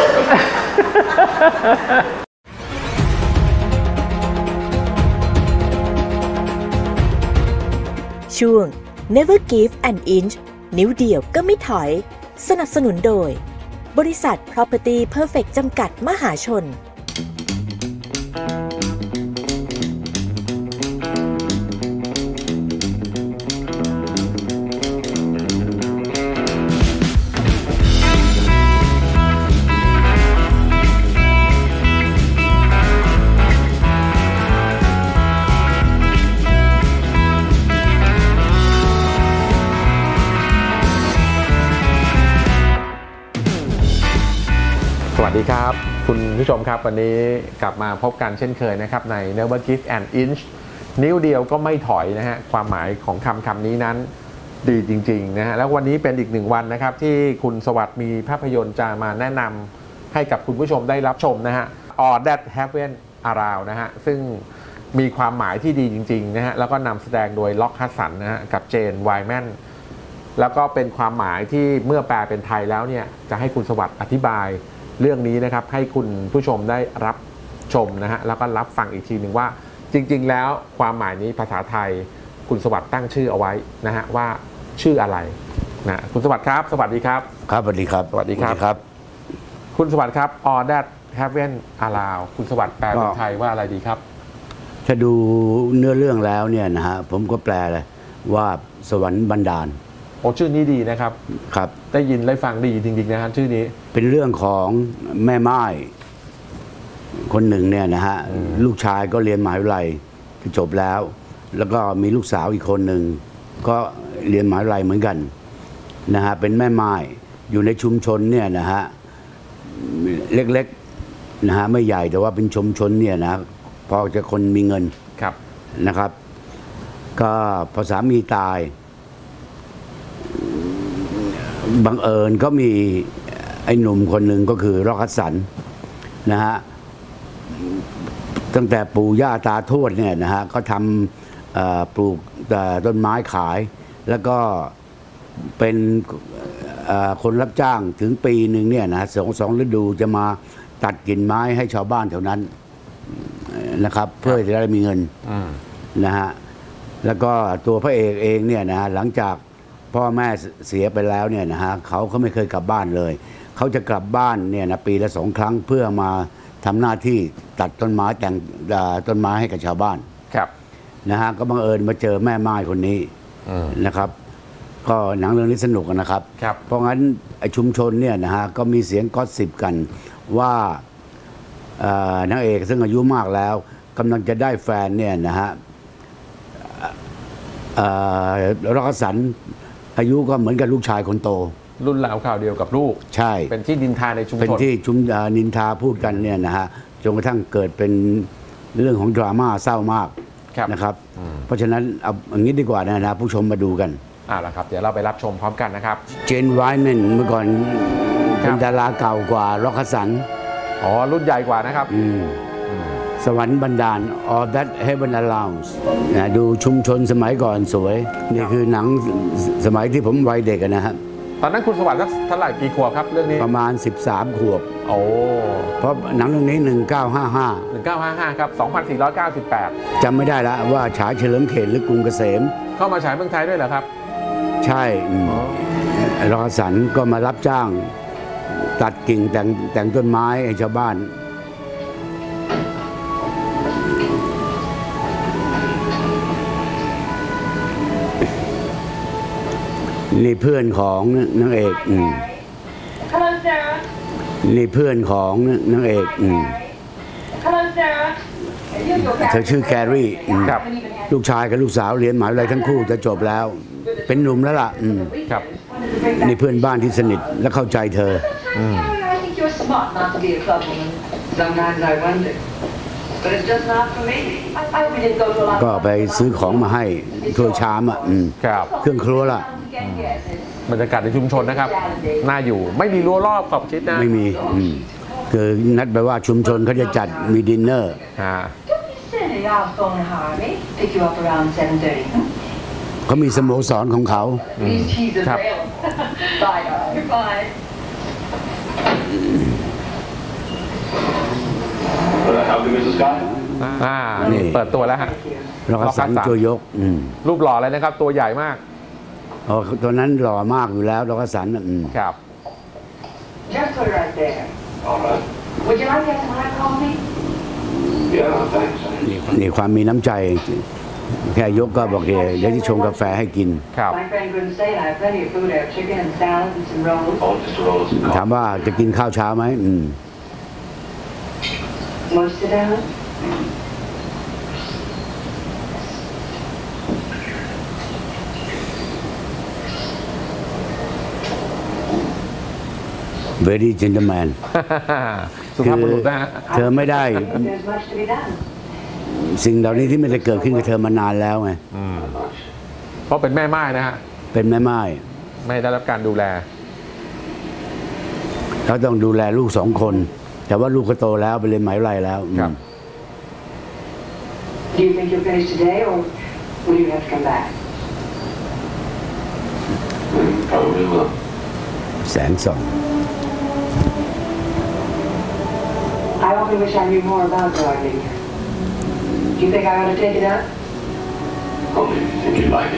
ช่วง Never Give an Inch นิ้วเดียวก็ไม่ถอยสนับสนุนโดยบริษัท Property Perfect จำกัดมหาชนสวัสดีครับคุณผู้ชมครับวันนี้กลับมาพบกันเช่นเคยนะครับใน Never Give an Inch นิ้วเดียวก็ไม่ถอยนะฮะความหมายของคำคำนี้นั้นดีจริงๆนะฮะแล้ววันนี้เป็นอีกหนึ่งวันนะครับที่คุณสวัสดิ์มีภาพยนตร์จะมาแนะนำให้กับคุณผู้ชมได้รับชมนะฮะ All That Happened Around นะฮะซึ่งมีความหมายที่ดีจริงๆนะฮะแล้วก็นำแสดงโดยล็อกฮัสสันนะฮะกับเจนไวแมนแล้วก็เป็นความหมายที่เมื่อแปลเป็นไทยแล้วเนี่ยจะให้คุณสวัสดิ์อธิบายเรื่องนี้นะครับให้คุณผู้ชมได้รับชมนะฮะแล้วก็รับฟังอีกทีหนึ่งว่าจริงๆแล้วความหมายนี้ภาษาไทยคุณสวัสดิ์ตั้งชื่อเอาไว้นะฮะว่าชื่ออะไรนะคุณสวัสดิ์ครับสวัสดีครับครับสวัสดีครับสวัสดีครับ คุณสวัสดิ์ครับ all that heaven allow คุณสวัสดิ์แปลเป็นไทยว่าอะไรดีครับถ้าดูเนื้อเรื่องแล้วเนี่ยนะฮะผมก็แปลเลยว่าสวรรค์บันดาลโอ้ชื่อนี้ดีนะครับครับได้ยินได้ฟังดีจริงๆนะฮะชื่อนี้เป็นเรื่องของแม่ไม้คนหนึ่งเนี่ยนะฮะลูกชายก็เรียนมหาวิทยาลัยจบแล้วแล้วก็มีลูกสาวอีกคนหนึ่งก็เรียนมหาวิทยาลัยเหมือนกันนะฮะเป็นแม่ไม้อยู่ในชุมชนเนี่ยนะฮะเล็กๆนะฮะไม่ใหญ่แต่ว่าเป็นชุมชนเนี่ยนะพอจะคนมีเงินครับนะครับก็พอสามีตายบังเอิญก็มีไอ้หนุ่มคนหนึ่งก็คือรอคัสสันนะฮะตั้งแต่ปู่ย่าตาทวดเนี่ยนะฮะก็ทำปลูกต้นไม้ขายแล้วก็เป็นคนรับจ้างถึงปีหนึ่งเนี่ยนะสองสองฤดูจะมาตัดกิ่งไม้ให้ชาวบ้านแถวนั้นนะครับเพื่อจะได้มีเงินนะฮะแล้วก็ตัวพระเอกเองเนี่ยนะหลังจากพ่อแม่เสียไปแล้วเนี่ยนะฮะเขาเขาไม่เคยกลับบ้านเลยเขาจะกลับบ้านเนี่ยนะปีละสองครั้งเพื่อมาทำหน้าที่ตัดต้นไม้แต่งต้นไม้ให้กับชาวบ้านครับนะฮะก็บังเอิญมาเจอแม่ไม้คนนี้นะครับก็หนังเรื่องนี้สนุกนะครับเพราะงั้นชุมชนเนี่ยนะฮะก็มีเสียงก็สิบกันว่านางเอกซึ่งอายุมากแล้วกำลังจะได้แฟนเนี่ยนะฮะรักสันอายุก็เหมือนกับลูกชายคนโตรุ่นราวข่าวเดียวกับลูกใช่เป็นที่นินทาในชุมชนเป็นที่ชุมนินทาพูดกันเนี่ยนะฮะจนกระทั่งเกิดเป็นเรื่องของดราม่าเศร้ามากนะครับเพราะฉะนั้นเอาอย่างนี้ดีกว่านะนะผู้ชมมาดูกันอ่าละครับเดี๋ยวเราไปรับชมพร้อมกันนะครับเจนไวแมนเมื่อก่อนเป็นดาราเก่ากว่าร็อกสันอ๋อรุ่นใหญ่กว่านะครับสวรรค์บันดาล All That Heaven Allows นะดูชุมชนสมัยก่อนสวยนี่คือหนังสมัยที่ผมวัยเด็กนะฮะตอนนั้นคุณสวัสดิ์สักเท่าไหร่กี่ขวบครับเรื่องนี้ประมาณสิบสามขวบโอ้เพราะหนังเรื่องนี้หนึ่งเก้าห้าห้าหนึ่งเก้าห้าห้าครับสองพันสี่ร้อยเก้าสิบแปดจำไม่ได้แล้วว่าฉายเฉลิมเขตหรือกรุงเกษมเข้ามาฉายเมืองไทยด้วยเหรอครับใช่ร็อกสันก็มารับจ้างตัดกิ่งแต่งแต่งต้นไม้ให้ชาวบ้านนี่เพื่อนของนางเอกนี่เพื่อนของนางเอกเธอชื่อแครี่ลูกชายกับลูกสาวเรียนมหาวิทยาลัยทั้งคู่จะจบแล้วเป็นหนุ่มแล้วล่ะครับนี่เพื่อนบ้านที่สนิทและเข้าใจเธอก็ไปซื้อของมาให้ถ้วยชามอ่ะเครื่องครัวล่ะบรรยากาศในชุมชนนะครับน่าอยู่ไม่มีรั้วรอบขอบชิดนะไม่มีคือนัดไปว่าชุมชนเขาจะจัดมีดินเนอร์เขามีสโมสรของเขาครับอ่านี่เปิดตัวแล้วฮะเราก็สั่งตัวยกรูปหล่อเลยนะครับตัวใหญ่มากอ๋อตัวนั้นหล่อมากอยู่แล้วเราก็สั่นครับนี่ความมีน้ำใจแค่ยกก็บอกเดี๋ยวที่ชงกาแฟให้กินครับถามว่าจะกินข้าวเช้าไหมอืมvery gentleman สุภาพบุรุษนะฮะเธอไม่ได้สิ่งเหล่านี้ที่ไม่ได้เกิดขึ้นกับเธอมานานแล้วไงเพราะเป็นแม่ไม้นะฮะเป็นแม่ไม้ไม่ได้รับการดูแลเขาต้องดูแลลูกสองคนแต่ว่าลูกก็โตแล้วไปเรียนมหาวิทยาลัยแล้วครับ Do you think you'll finish today or will you have to come back? แสงส่อง I often wish I knew more about gardening. Do you think I ought to take it up? Only if you think you like it.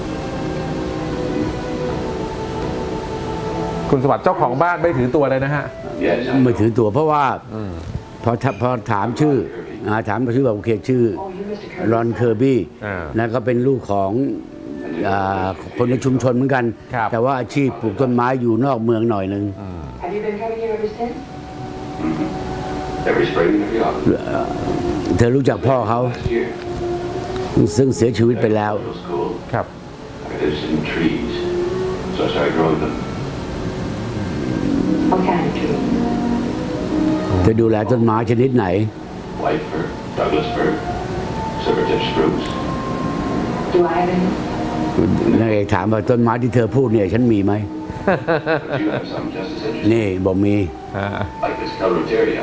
คุณสวัสดิ์เจ้าของบ้านไม่ถือตัวเลยนะฮะไม่ถือตัวเพราะว่าพอพอถามชื่อถามชื่อแบบโอเคชื่อรอนเคอร์บี้นะก็เป็นลูกของคนในชุมชนเหมือนกันแต่ว่าอาชีพปลูกต้นไม้อยู่นอกเมืองหน่อยนึง Have you been coming here ever since? Every spring, every autumn. เธอรู้จักพ่อเขาซึ่งเสียชีวิตไปแล้วครับ There's some trees, so I started growing them. What kind of tree? เธอดูแลต้นไม้ชนิดไหน White fir, Douglas fir, silvertip spruce. Do I have any? นายเอกถามว่าต้นไม้ที่เธอพูดเนี่ยฉันมีไหม But you have some just as interesting. นี่บอกมี Like this Calruteria.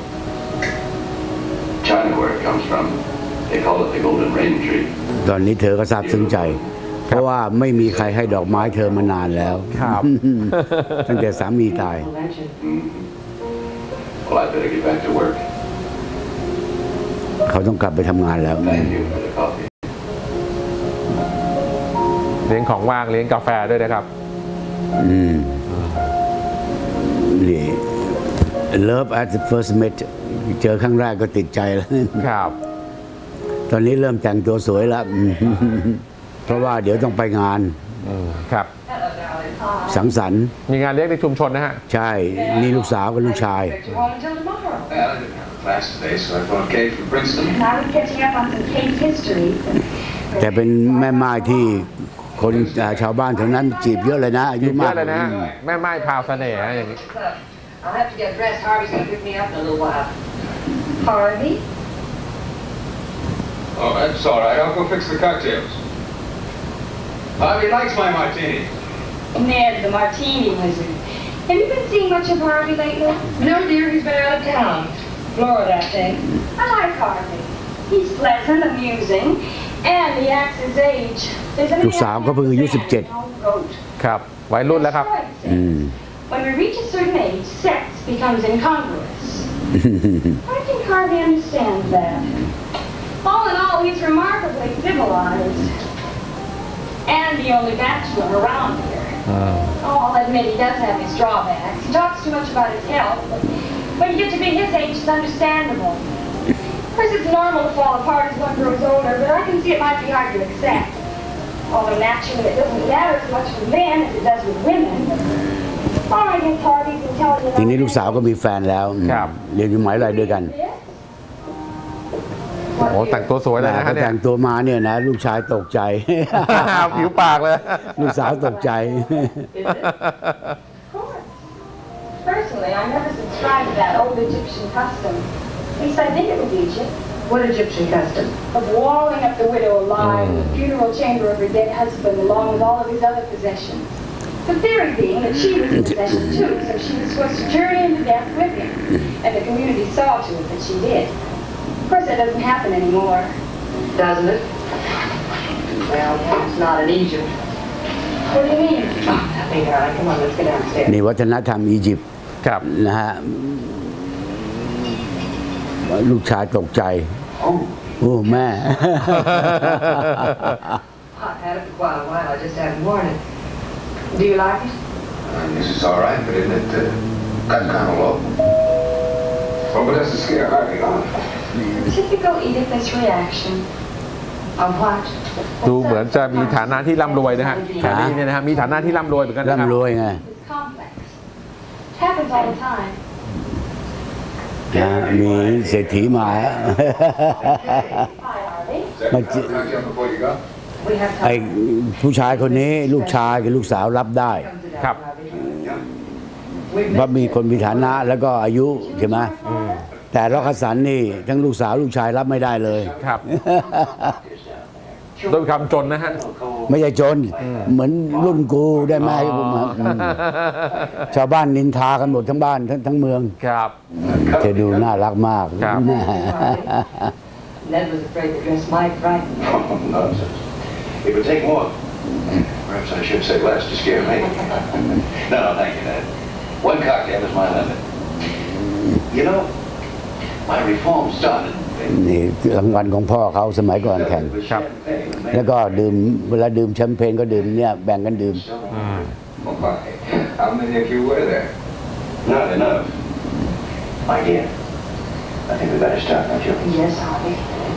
China, where it comes from, they call it the golden rain tree. ตอนนี้เธอก็ซาบซึ้งใจ เพราะว่าไม่มีใครให้ดอกไม้เธอมานานแล้วครับตั้งแต่สามีตาย Mm-hmm. Well, I better get back to work. เขาต้องกลับไปทำงานแล้ว Thank you for the coffee. เลี้ยงของว่างเลี้ยงกาแฟด้วยนะครับอืมนี่ Love at the first met เจอครั้งแรกก็ติดใจแล้วครับตอนนี้เริ่มแต่งตัวสวยแล้ว เพราะว่าเดี๋ยวต้องไปงานครับสังสรรค์มีงานเลี้ยงในชุมชนนะฮะใช่ นี่ลูกสาวกับลูกชาย Expect you home until tomorrow. Well, I didn't have a class today, so I brought Kate from Princeton. And I was catching up on some cake history. แต่เป็นแม่ไม้ที่คนชาวบ้านแถวนั้นจีบเยอะเลยนะอายุเยมากอะเลยนะ แม่ไม้พราวเสน่ห์อย่างนี้ I'll have to get dressed. Harvey's gonna pick me up in a little while. Harvey? Oh, that's all right. I'll go fix the cocktails. Harvey likes my martini. Ned, the martini wizard. Have you been seeing much of Harvey lately? No, dear. He's been out of town. Florida, I think. I like Harvey. He's pleasant, amusing, and he acts his age. ลูกสาวก็เพิ่งอายุสิบเจ็ดครับวัยรุ่นแล้วครับ When we reach a certain age, sex becomes incongruous. I think Harvey understands that. All in all, he's remarkably civilized. And the only bachelor around here. Oh, I'll admit he does have his drawbacks. He talks too much about his health, but when you get to be his age, it's understandable. Of course, it's normal to fall apart as one grows older, but I can see it might be hard to accept. Although naturally it doesn't matter as much with men as it does with women. All I guess Harvey's intelligent. ทีนี้ลูกสาวก็มีแฟนแล้วครับเรียนอยู่หมหาวิทยาลัยด้วยกันโอ้โหแต่งตัวสวยเลยนะฮะแต่เนี่ยแต่งตัวมาเนี่ยนะลูกชายตกใจผิวปากเลยลูกสาวตกใจ Personally, I never subscribed to that old Egyptian custom. At least I think it was Egypt. What Egyptian custom? Of walling up the widow alive in the funeral chamber of her dead husband along with all of his other possessions. The theory being that she was in possession too, so she was supposed to journey into death with him. And the community saw to it that she did. Of course, that doesn't happen anymore. Doesn't it? Well, it's not in Egypt. What do you mean? Oh, nothing, darling. Come on, let's get downstairs. นี่วัฒนธรรมอียิปต์ครับนะฮะลูกชายตกใจ โอ้แม่ I had it for quite a while. I just haven't worn it. Do you like it? Uh, this is all right, but isn't it uh, cut kind of low? Well, but that's the scare Harvey on. Typical Oedipus reaction. Of what? ดูเหมือนจะมีฐานะที่ร่ำรวยนะฮะแคนดี้เนี่ยนะฮะมีฐานะที่ร่ำรวยเหมือนกันนะครับร่ำรวยไง It's complex. It happens all the time. นะมีเศรษฐีมา Hi, Harvey. But- Cocktail before you go? We have ไอ้ time. ผู้ชายคนนี้ลูกชายกับลูกสาวรับได้ครับเพราะมีคนมีฐานะแล้วก็อายุใช่ไหมแต่ล็อกคสันนี่ทั้งลูกสาวลูกชายรับไม่ได้เลยครับ โดยคำจนนะฮะไม่ใช่จนเหมือนรุ่นกูได้ไหมผมว่าอืมชาวบ้านนินทากันหมดทั้งบ้านทั้งทั้งเมืองครับจะดูน่ารักมากครับแม่ Ned was afraid the dress might frighten him. Oh, nonsense. It would take more. Perhaps I should say less to scare me. No, no, thank you, Dad. One cocktail is my limit. You know, my reform started. นี่รางวัลของพ่อเขาสมัยก่อนแข่งครับแล้วก็ดื่มเวลาดื่มแชมเปญก็ดื่มเนี่ยแบ่งกันดื่ม How many of you were there? Not enough. My dear, I think we better start, don't you? Yes, Harvey.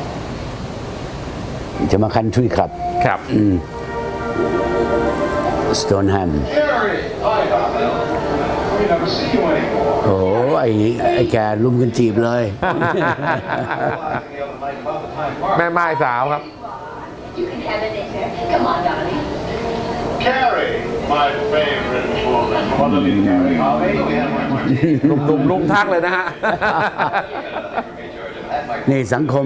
จะมาคันช่วยขับครับสโตนแฮม Harry, hi, Harvey. We never see you anymore. โอ้ไอ้ไอ้แกลุมกันจีบเลยแม่ไม้สาวครับ You can have it later. Come on, darling. Carrie, my favorite woman. Want to meet Carrie, Harvey? We have my martini. หนุ่มๆลุมทักเลยนะฮะนี่สังคม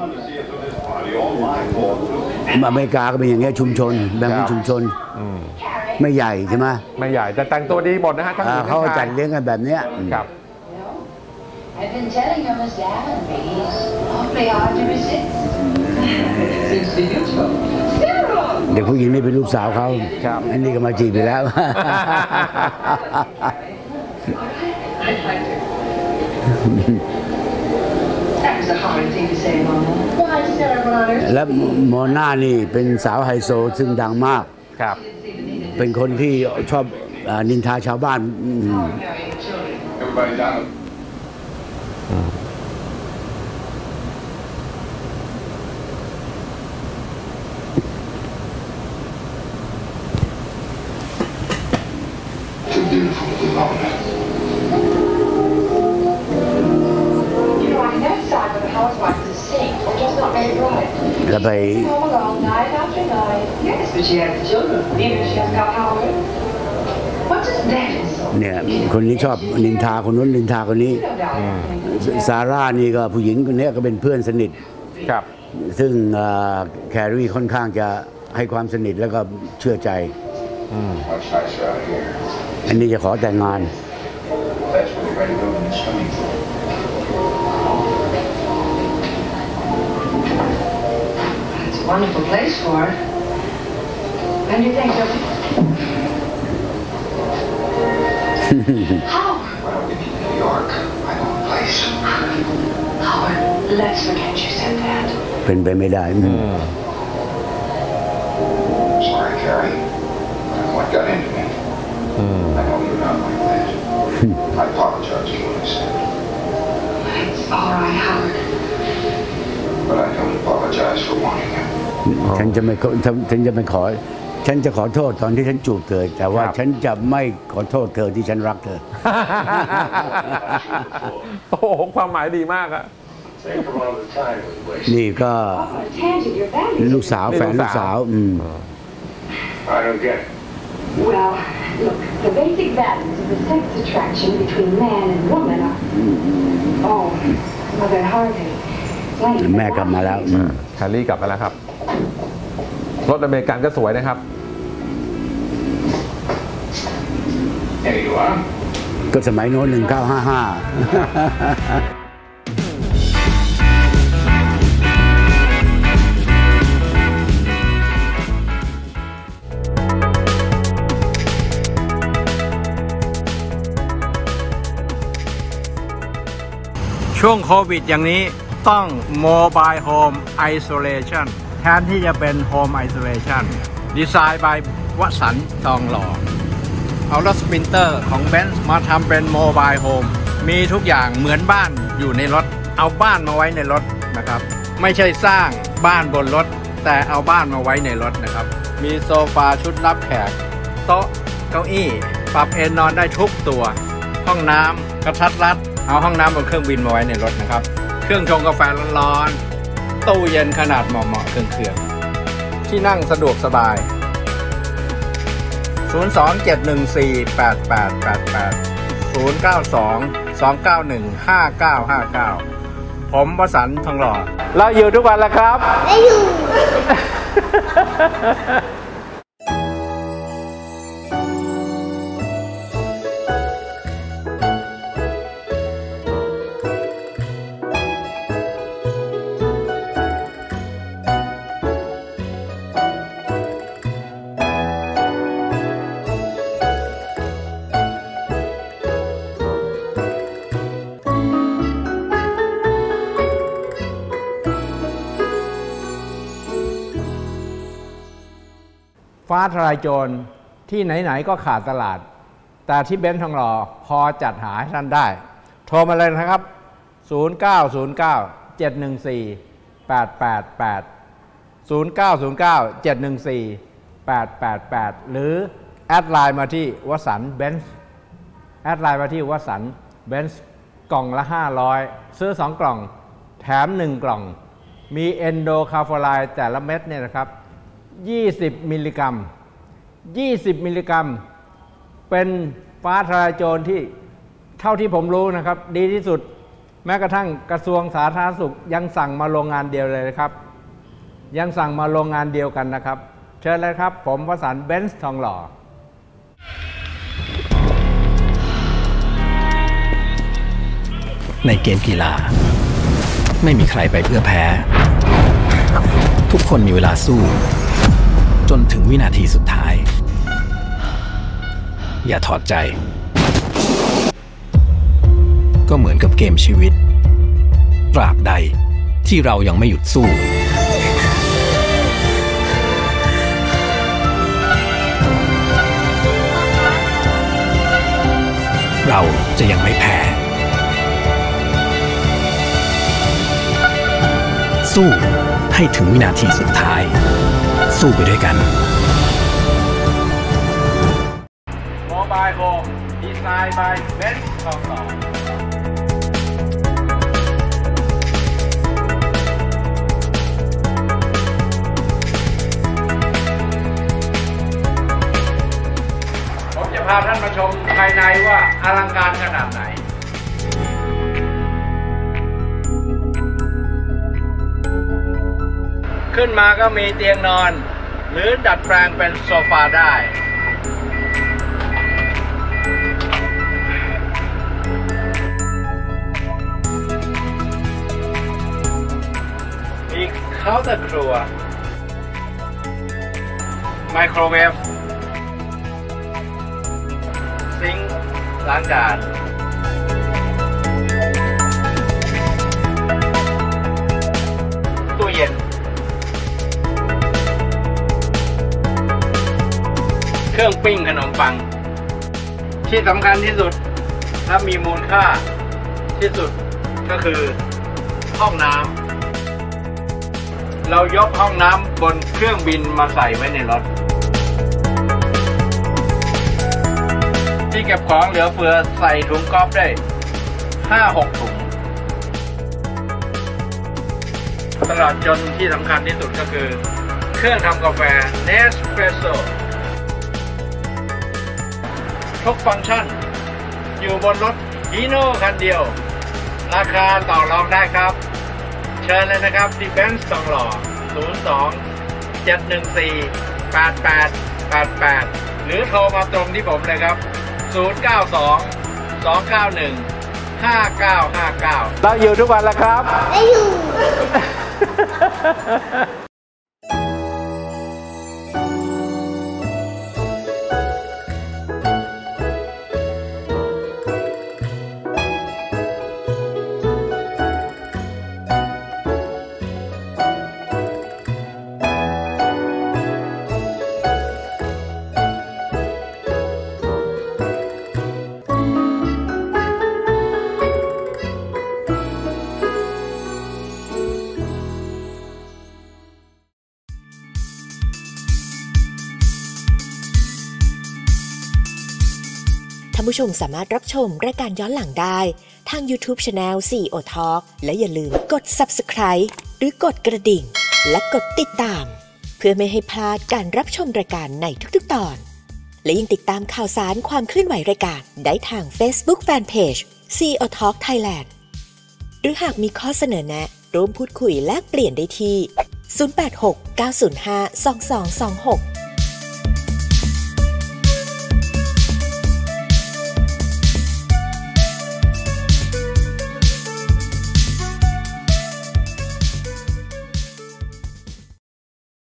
อเมริกาก็เป็นอย่างเงี้ยชุมชนแบ่งเป็นชุมชนไม่ใหญ่ใช่ไหมไม่ใหญ่แต่แต่งตัวดีหมดนะฮะทั้งหญิงเขาทั้งชาจัยดเลี้ยงกันแบบเนี้ยครับ I've been telling you, Miss Allenby, he's awfully hard to resist. Seems to be beautiful. เด็กผู้หญิงนี่เป็นลูกสาวเขาอันนี้ก็มาจีบไปแล้ว That was a hard thing to say, Mama. Why, Sarah Bronner? และโมนานี่เป็นสาวไฮโซซึ่งดังมากครับเป็นคนที่ชอบอ่านินทาชาวบ้านอืม Everybody down. Too beautiful to be alone. You know, I can never decide whether housewife is a saint or just not very bright. แล้วไป Home alone night after night. Yes, but she has the children, even if she hasn't got power. What does that insult? เนี่ยคนนี้ชอบนินทาคนนู้นนินทาคนนี้ No doubt. ซาร่านี่ก็ผู้หญิงคนนี้ก็เป็นเพื่อนสนิทครับซึ่งอ่าแครี่ค่อนข้างจะให้ความสนิทแล้วก็เชื่อใจ Much nicer out here. อันนี้จะขอแต่งงาน That's where they're ready to go in the swimming pool. It's a wonderful place for it. When do you think you'll be? Howard, Why don't we meet in New York? I know a place. Howard, let's forget you said that. เป็นไปไม่ได้อืม Sorry, Carrie. I don't know what got into me. I know you're not like that. I apologize for what I said. It's all right, Howard. But I don't apologize for wanting him. ฉันจะไม่ขอฉันจะไม่ขอ ฉันจะขอโทษตอนที่ฉันจูบเธอ แต่ว่าฉันจะไม่ขอโทษเธอที่ฉันรักเธอโอ้โหความหมายดีมากอะ Think of all the time we wasted. นี่ก็ Oh, a tangent, you're valuable. ลูกสาวแฟนลูกสาวอืม I don't get it. Well, look, the basic values of the sex attraction between man and woman are... Oh, Mother Harvey. แม่กลับมาแล้วแฮร์รี่กลับมาแล้วครับ รถอเมริกันก็สวยนะครับ There you are. ก็สมัยโน้นหนึ่งเก้าห้าห้าช่วงโควิดอย่างนี้ต้อง Mobile Home Isolation แทนที่จะเป็น Home Isolation ดีไซน์ by วสันต์ทองหล่อเอารถสปรินเตอร์ของ Benz มาทำเป็น Mobile Home มีทุกอย่างเหมือนบ้านอยู่ในรถ เอาบ้านมาไว้ในรถนะครับ ไม่ใช่สร้างบ้านบนรถ แต่เอาบ้านมาไว้ในรถนะครับ มีโซฟาชุดรับแขก โต๊ะเก้าอี้ปรับเอนนอนได้ทุกตัว ห้องน้ำกระทัดรัดเอาห้องน้ำบนเครื่องบินมาไว้ในรถนะครับ เครื่องชงกาแฟร้อนๆตู้เย็นขนาดเหมาะๆเครื่องๆที่นั่งสะดวกสบาย ศูนย์ สอง เจ็ด หนึ่ง สี่ แปด แปด แปด แปด ศูนย์ เก้า สอง สอง เก้า หนึ่ง ห้า เก้า ห้า เก้า ผมวสันต์ทองหล่อเราอยู่ทุกวันแล้วครับไม่อยู่เฟ้าทลายโจรที่ไหนๆก็ขาดตลาดแต่ที่เบนซ์ทองหล่อพอจัดหาให้ท่านได้โทรมาเลยนะครับศูนย์ เก้า ศูนย์ เก้า เจ็ด หนึ่ง สี่ แปด แปด แปด ศูนย์ เก้า ศูนย์ เก้า เจ็ด หนึ่ง สี่ แปด แปด แปดหรือแอดไลน์มาที่วสันต์เบนซ์แอดไลน์มาที่วสันต์เบนซ์กล่องละห้าร้อยซื้อสองกล่องแถมหนึ่งกล่องมีเอนโดคาโฟไลด์แต่ละเม็ดเนี่ยนะครับยี่สิบมิลลิกรัมยี่สิบมิลลิกรัมเป็นฟ้าทลายโจรที่เท่าที่ผมรู้นะครับดีที่สุดแม้กระทั่งกระทรวงสาธารณสุขยังสั่งมาโรงงานเดียวเลยนะครับยังสั่งมาโรงงานเดียวกันนะครับเชิญเลยครับผมวสันต์เบนซ์ทองหล่อในเกมกีฬาไม่มีใครไปเพื่อแพ้ทุกคนมีเวลาสู้จนถึงวินาทีสุดท้ายอย่าถอดใจก็เหมือนกับเกมชีวิตตราบใดที่เรายังไม่หยุดสู้เราจะยังไม่แพ้สู้ให้ถึงวินาทีสุดท้ายสู้ไปด้วยกันโมบายโฮมดีไซน์ by เบนซ์ทองหล่อผมจะพาท่านมาชมภายในว่าอลังการขนาดไหนขึ้นมาก็มีเตียงนอนหรือดัดแปลงเป็นโซฟาได้มีเคาน์เตอร์ครัวไมโครเวฟซิงค์ล้างจานตู้เย็นเครื่องปิ้งขนมปังที่สำคัญที่สุดและมีมูลค่าที่สุดก็คือห้องน้ำเรายกห้องน้ำบนเครื่องบินมาใส่ไว้ในรถที่เก็บของเหลือเฟือใส่ถุงก๊อฟได้ ห้าหก ถุงตลอดจนที่สำคัญที่สุดก็คือเครื่องทำกาแฟ Nespressoทุกฟังก์ชันอยู่บนรถฮีโน่คันเดียวราคาต่อรองได้ครับเชิญเลยนะครับที่เบนซ์ทองหล่อศูนย์ สอง เจ็ด หนึ่ง สี่ แปด แปด แปด แปดหรือโทรมาตรงที่ผมเลยครับศูนย์ เก้า สอง สอง เก้า หนึ่ง ห้า เก้า ห้า เก้าเราอยู่ทุกวันแล้วครับไม่อยู่ท่านผู้ชมสามารถรับชมรายการย้อนหลังได้ทาง YouTube Channel ซี อี โอ Talk และอย่าลืมกด Subscribe หรือกดกระดิ่งและกดติดตามเพื่อไม่ให้พลาดการรับชมรายการในทุกๆตอนและยังติดตามข่าวสารความเคลื่อนไหวรายการได้ทาง Facebook Fanpage ซี อี โอ Talk Thailand หรือหากมีข้อเสนอแนะร่วมพูดคุยแลกเปลี่ยนได้ที่ศูนย์ แปด หก เก้า ศูนย์ ห้า สอง สอง สอง หก